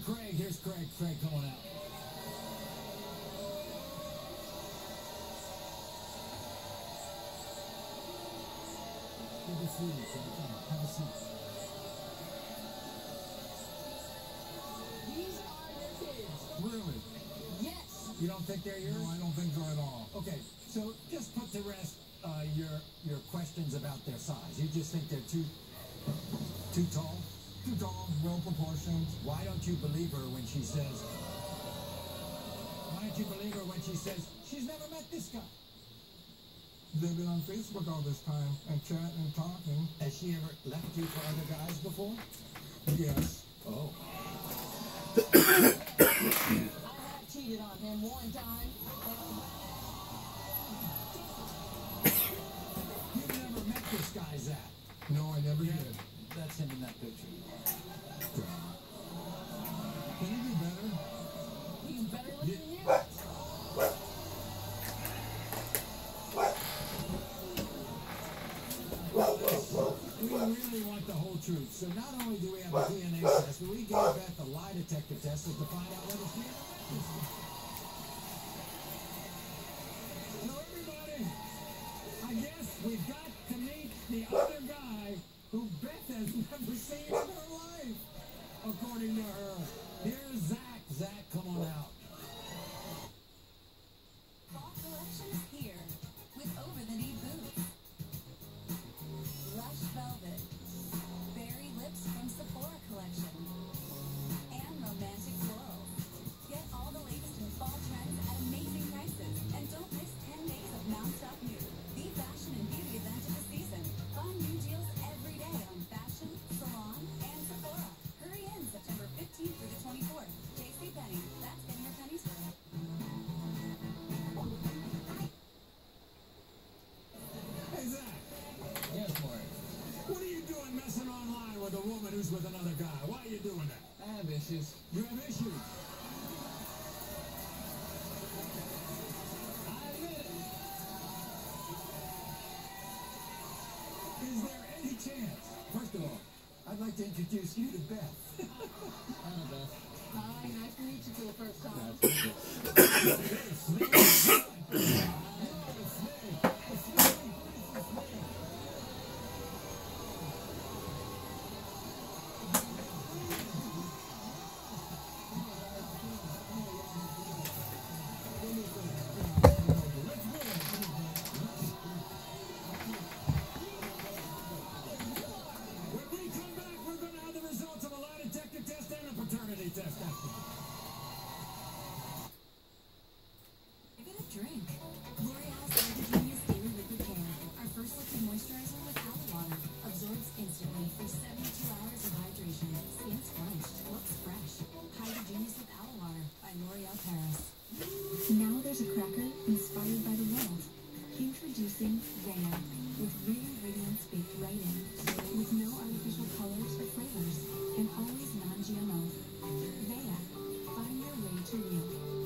Craig. Here's Craig. Craig coming out. Good to see you, Craig. Have a seat. These are your kids. Really? Yes. You don't think they're yours? No, I don't think so at all. Okay, so just put to rest your questions about their size. You just think they're too tall? Too tall, well proportioned. Why don't you believe her when she says? Why don't you believe her when she says she's never met this guy? They've been on Facebook all this time and chatting and talking. Has she ever left you for other guys before? Yes. Oh. I have cheated on him one time. You've never met this guy, Zach. No, I never Yeah, did. that's him in that picture. Can you do better? You better listen to him. We really want the whole truth. So not only do we have a DNA test, but we gave Beth a lie detector test to find out whether she ever met this guy. So everybody, I guess we've got to meet the other guy who Beth has never seen in her life, according to her. Here's Zach. Zach, come on out. Fall collection's here with over-the-knee boots, Lush Velvet, Berry Lips from Sephora collection, and Romantic Florals. Get all the latest in fall trends at amazing prices, and don't miss 10 days of non-stop new, the fashion and beauty event of the season. Find new deals every day on fashion, salon, and Sephora. Hurry in September 15th through the 24th. JCPenney, that's getting your pennies worth. Hey, Zach. Yes, Mark. What are you doing messing online with a woman who's with another guy? Why are you doing that? I have issues. You have issues. I admit it. Is there any chance? First of all, I'd like to introduce you to Beth. Hi, Beth. Hi, nice to meet you for the first time. When we come back, we're going to have the results of a lie detector test and a paternity test after. Give it a drink. L'Oreal's Genius Daily Liquid Care. Our first liquid moisturizer with aloe water. Absorbs instantly for 72 hours of hydration. Skin's clenched. Looks fresh. Genius with aloe water by L'Oreal Paris. Now there's a cracker inspired by the world. Introducing Rhea with real radiance baked right in. With no artificial colors or flavors. And always non-GMO. Rhea. Find your way to real.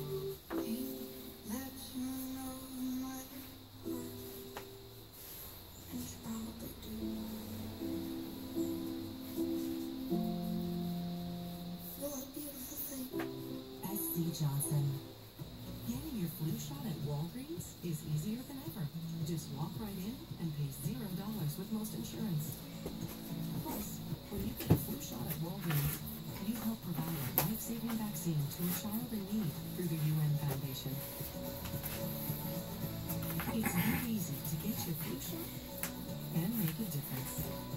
SC Johnson. Getting your flu shot at Walgreens is easier than ever. Just walk right in and pay $0 with most insurance. Plus, when you get a flu shot at Walgreens, you help provide a life-saving vaccine to a child in need through the UN Foundation. It's not easy to get your flu shot and make a difference.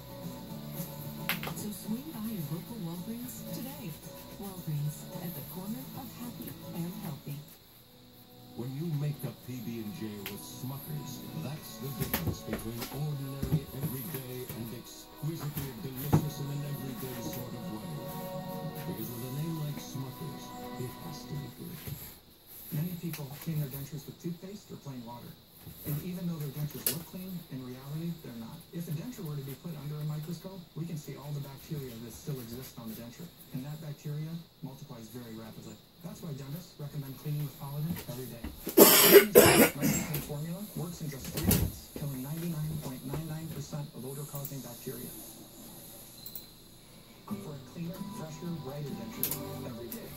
So swing by your local Walgreens today. Walgreens, at the corner of happy and healthy. When you make up PB&J with Smuckers, that's the difference between ordinary, everyday, and exquisitely delicious in an everyday sort of way. Because with a name like Smuckers, it has to be good. Many people clean their dentures with toothpaste or plain water. And even though their dentures look clean, in reality, they're not. If a denture were to be put under a microscope, we can see all the bacteria that still exist on the denture. And that bacteria multiplies very rapidly. That's why dentists recommend cleaning with Polident every day. Polident's formula works in just 3 minutes, killing 99.99% of odor-causing bacteria. for a cleaner, fresher, brighter venture every day.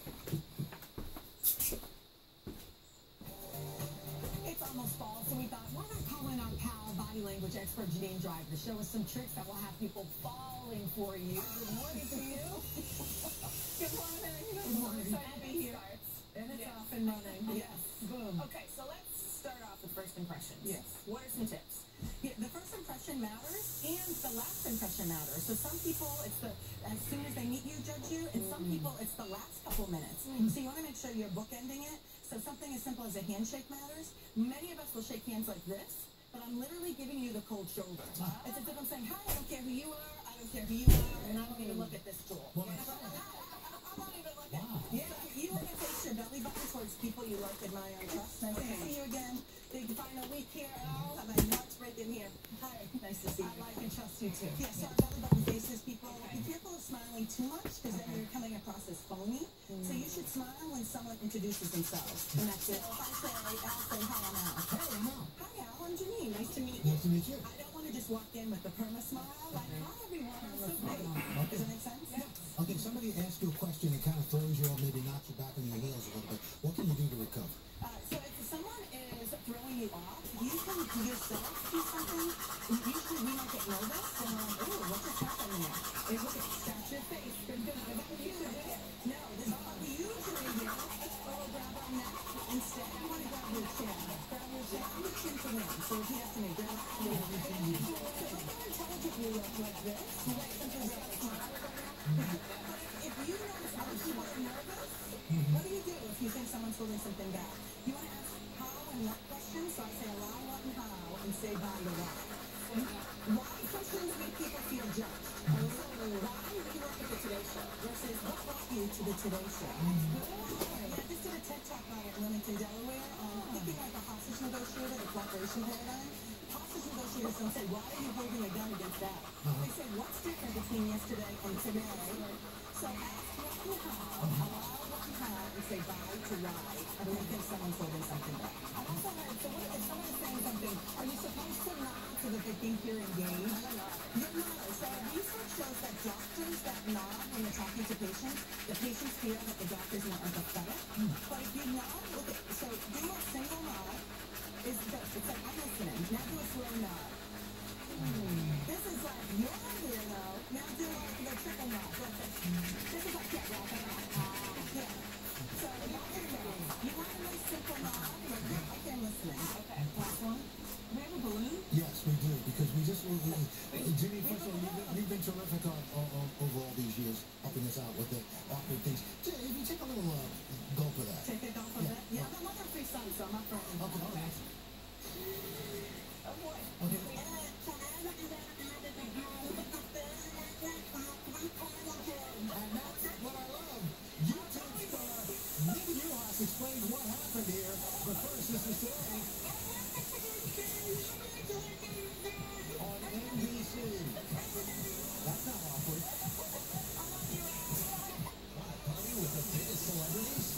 It's almost fall, so we thought, why not call in our pal, body language expert Janine Drive to show us some tricks that will have people falling for you. Good morning to you. Good morning. Good morning. So happy to be here. And it's off and running. Yes. Boom. Okay, so let's start off with first impressions. Yes. What are some tips? Yeah, the first impression matters and the last impression matters. So some people, it's the as soon as they meet you, judge you, and some people, it's the last couple minutes. So you want to make sure you're bookending it. So something as simple as a handshake matters. Many of us will shake hands like this, but I'm literally giving you the cold shoulder. It's as if I'm saying, hi, I don't care who you are, I don't care who you are, and I don't even look at this stool. I won't even look at it. Yeah, you want to face your belly button towards people you like, admire, and trust. Nice to see you again. Big final week here. Oh, my heart's breaking here. Hi. Nice to see you. I like and trust you too. Yeah, so our belly button faces people. Be careful of smiling too much because then you're coming across as phony. So you should smile when someone introduces themselves. And that's it. If I say, Al, say, hi, I'm Al. Hey, I'm Al. Hi, Al, I'm Janine. Nice to meet you. Nice to meet you. I don't want to just walk in with a perma smile. Like, hi, everyone. I'm so big. Does that make sense? Yeah. Okay, somebody asks you a question and kind of throws you off, maybe knocks you back on your heels a little bit. What can you do to recover? So if someone is throwing you off, you can yourself do something. Usually we might get nervous and we're like, ooh, what just happened there? And look at scratch your face. Is that what you do? No, this is what we usually do. Or we'll grab our neck. Instead, you want to grab your chin. Grab your chin. I'm your chin to win. So if you have to make grab your chin. So look how intelligent you look like this. You like something very smart. If you notice other people are nervous, what do you do if you think someone's holding something back? You want to ask how and what questions. So I say allow, what, and how, and say by the why. Why questions make people feel judged? Why do you work at the Today Show versus what brought you to the Today Show? Yeah, I just did a TED Talk on it in Wilmington, Delaware, on thinking like a hostage negotiator, the cooperation paradigm. Hostage negotiators don't say, why are you holding a gun against that? They say, what's different between yesterday and today? So ask what and how, allow what and how, and say bye to why. I don't think someone's holding something back. I also heard, so what if someone is saying something, are you supposed to nod so that they think you're engaged? You're not. So research shows that doctors that nod when they're talking to patients, the patients feel that the doctor's not empathetic. But if you nod, look at, so do a single nod, is this. It's like, I'm listening. Now do a slow nod. This is like, you're here though. Now do the triple nod. That's it. This is like, yeah. So you want a nice simple nod, like, yeah, okay, I'm listening. Okay, last one. Do we have a balloon? Yes, we do, because we just, Jimmy, first of all, you've been terrific over all these years, helping us out with the awkward things. If you take a little gulp of that. Take a gulp of that? Yeah, I'm not free son, so I'm not for it. Okay, okay. Oh boy. Okay. And that's what I love. YouTube star Nikki Uhas explains what happened here. But first, this is today on NBC. That's not awkward. Party with the biggest celebrities.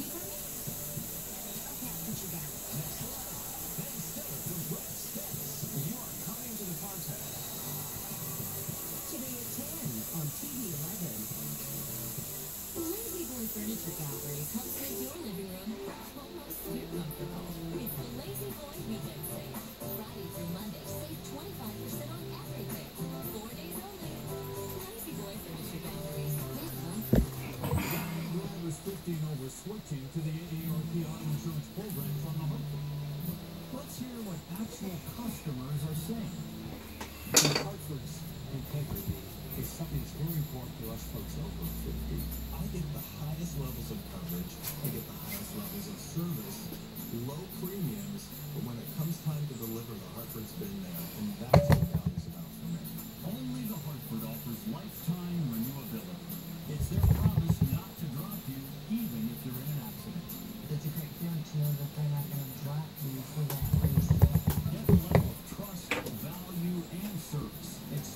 Next up, Ben Stiller from Red Steps. You are coming to the party. Today at 10 on TV 11. Lazy Boy Furniture Galleries helps make your living room almost too comfortable. It's the Lazy Boy Weekend Sale. Friday through Monday, save 25% on everything. 4 days only. Lazy Boy Furniture Galleries. Live comfort. Drivers 15 over switching to the AARP auto insurance program from the Hartford. Let's hear what actual customers are saying. Hartford's integrity is something that's very important to us folks over 50. I get the highest levels of coverage. I get the highest levels of service. Low premiums. But when it comes time to deliver, the Hartford's been there. And that's what value's about for me. Only the Hartford offers lifetime renewability. It's their promise not to drop you, even if you're in an accident. It's a great feeling to know that they're not going to drop you for that reason. Get the level of trust, value, and service. It's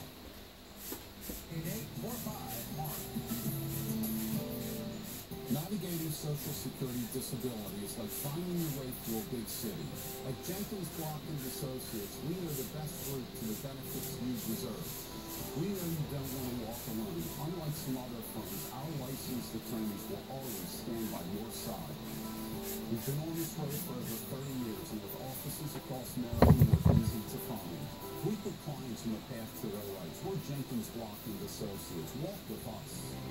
8845 Mark. Navigating Social Security disability is like finding your way through a big city. At Jenkins Block & Associates, we are the best route to the benefits you deserve. We know you don't want to walk alone. Unlike some other firms, our licensed attorneys will always stand by your side. We've been on this road for over 30 years, and with offices across Maryland, we're easy to find. We put clients on the path to their rights. We're Jenkins Block and Associates. Walk with us.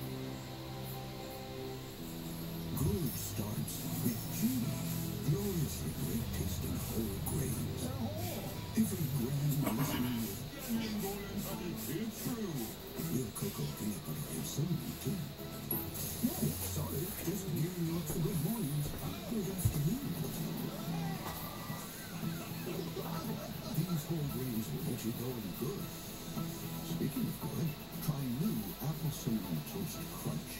Groove starts with Genie. Gloriously great tasting whole grains. Every grain listening with it's true. Your cocoa peanut butter is soothing too. No, sorry, just gearing you up for good mornings. Good afternoon. These whole grains will get you going good. Speaking of good, try new Apple Cinnamon Toast Crunch.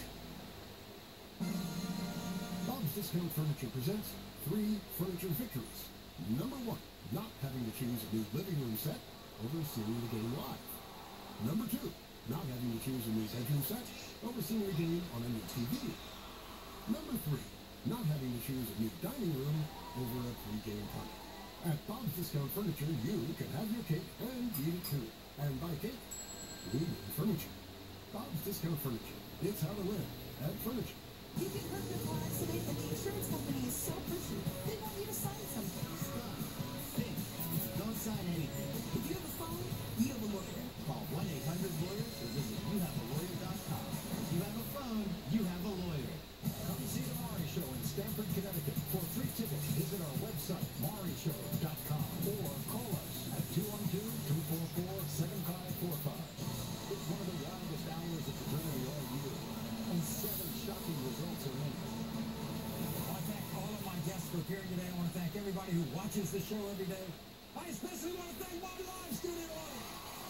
Bob's Discount Furniture presents 3 furniture victories. Number 1, not having to choose a new living room set over seeing the game live. Number 2, not having to choose a new bedroom set over seeing the game on a new TV. Number 3, not having to choose a new dining room over a pre-game party. At Bob's Discount Furniture, you can have your cake and eat it too. And by cake, we mean furniture. Bob's Discount Furniture. It's how to live at furniture. You get hurt in a car accident and the insurance company is so pushy. They want you to sign something. Think. Don't sign anything. If you have a phone, you have a lawyer. Call 1-800-LAWYER or visit youhavealawyer.com. If you have a phone, you have a lawyer. Come see the Maury Show in Stamford, Connecticut. For free tickets, visit our website, MauryShow.com, or call us at 212-244-7545. It's one of the wildest hours of the Trinity all year, and 7 shocking results are in. I want to thank all of my guests for appearing today. I want to thank everybody who watches the show every day. I especially want to thank my live studio audience.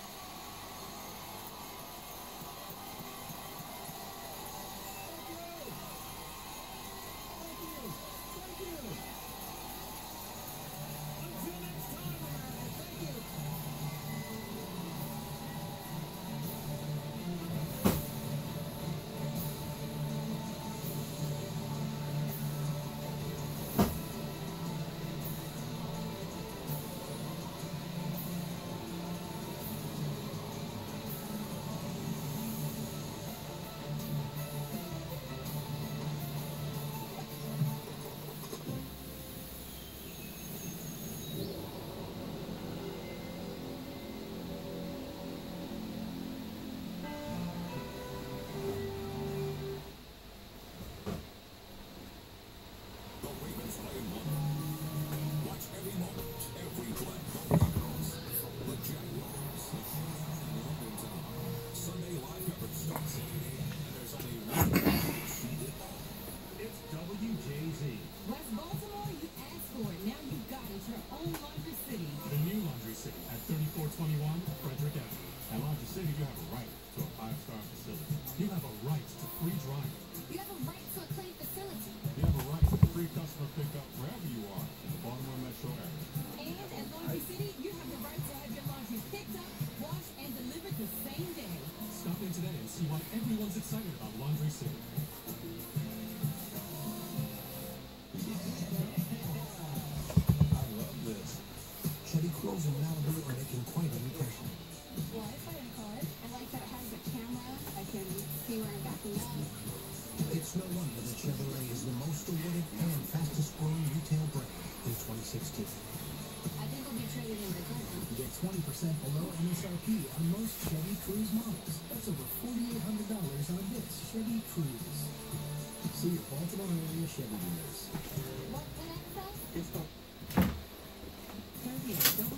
It's no wonder that Chevrolet is the most awarded and fastest growing retail brand in 2016. I think we'll be traded in Dakota. Get 20% below MSRP on most Chevy Cruze models. That's over $4,800 on this Chevy Cruze. See your Baltimore area Chevy dealers. What did I say? It's the 30th, don't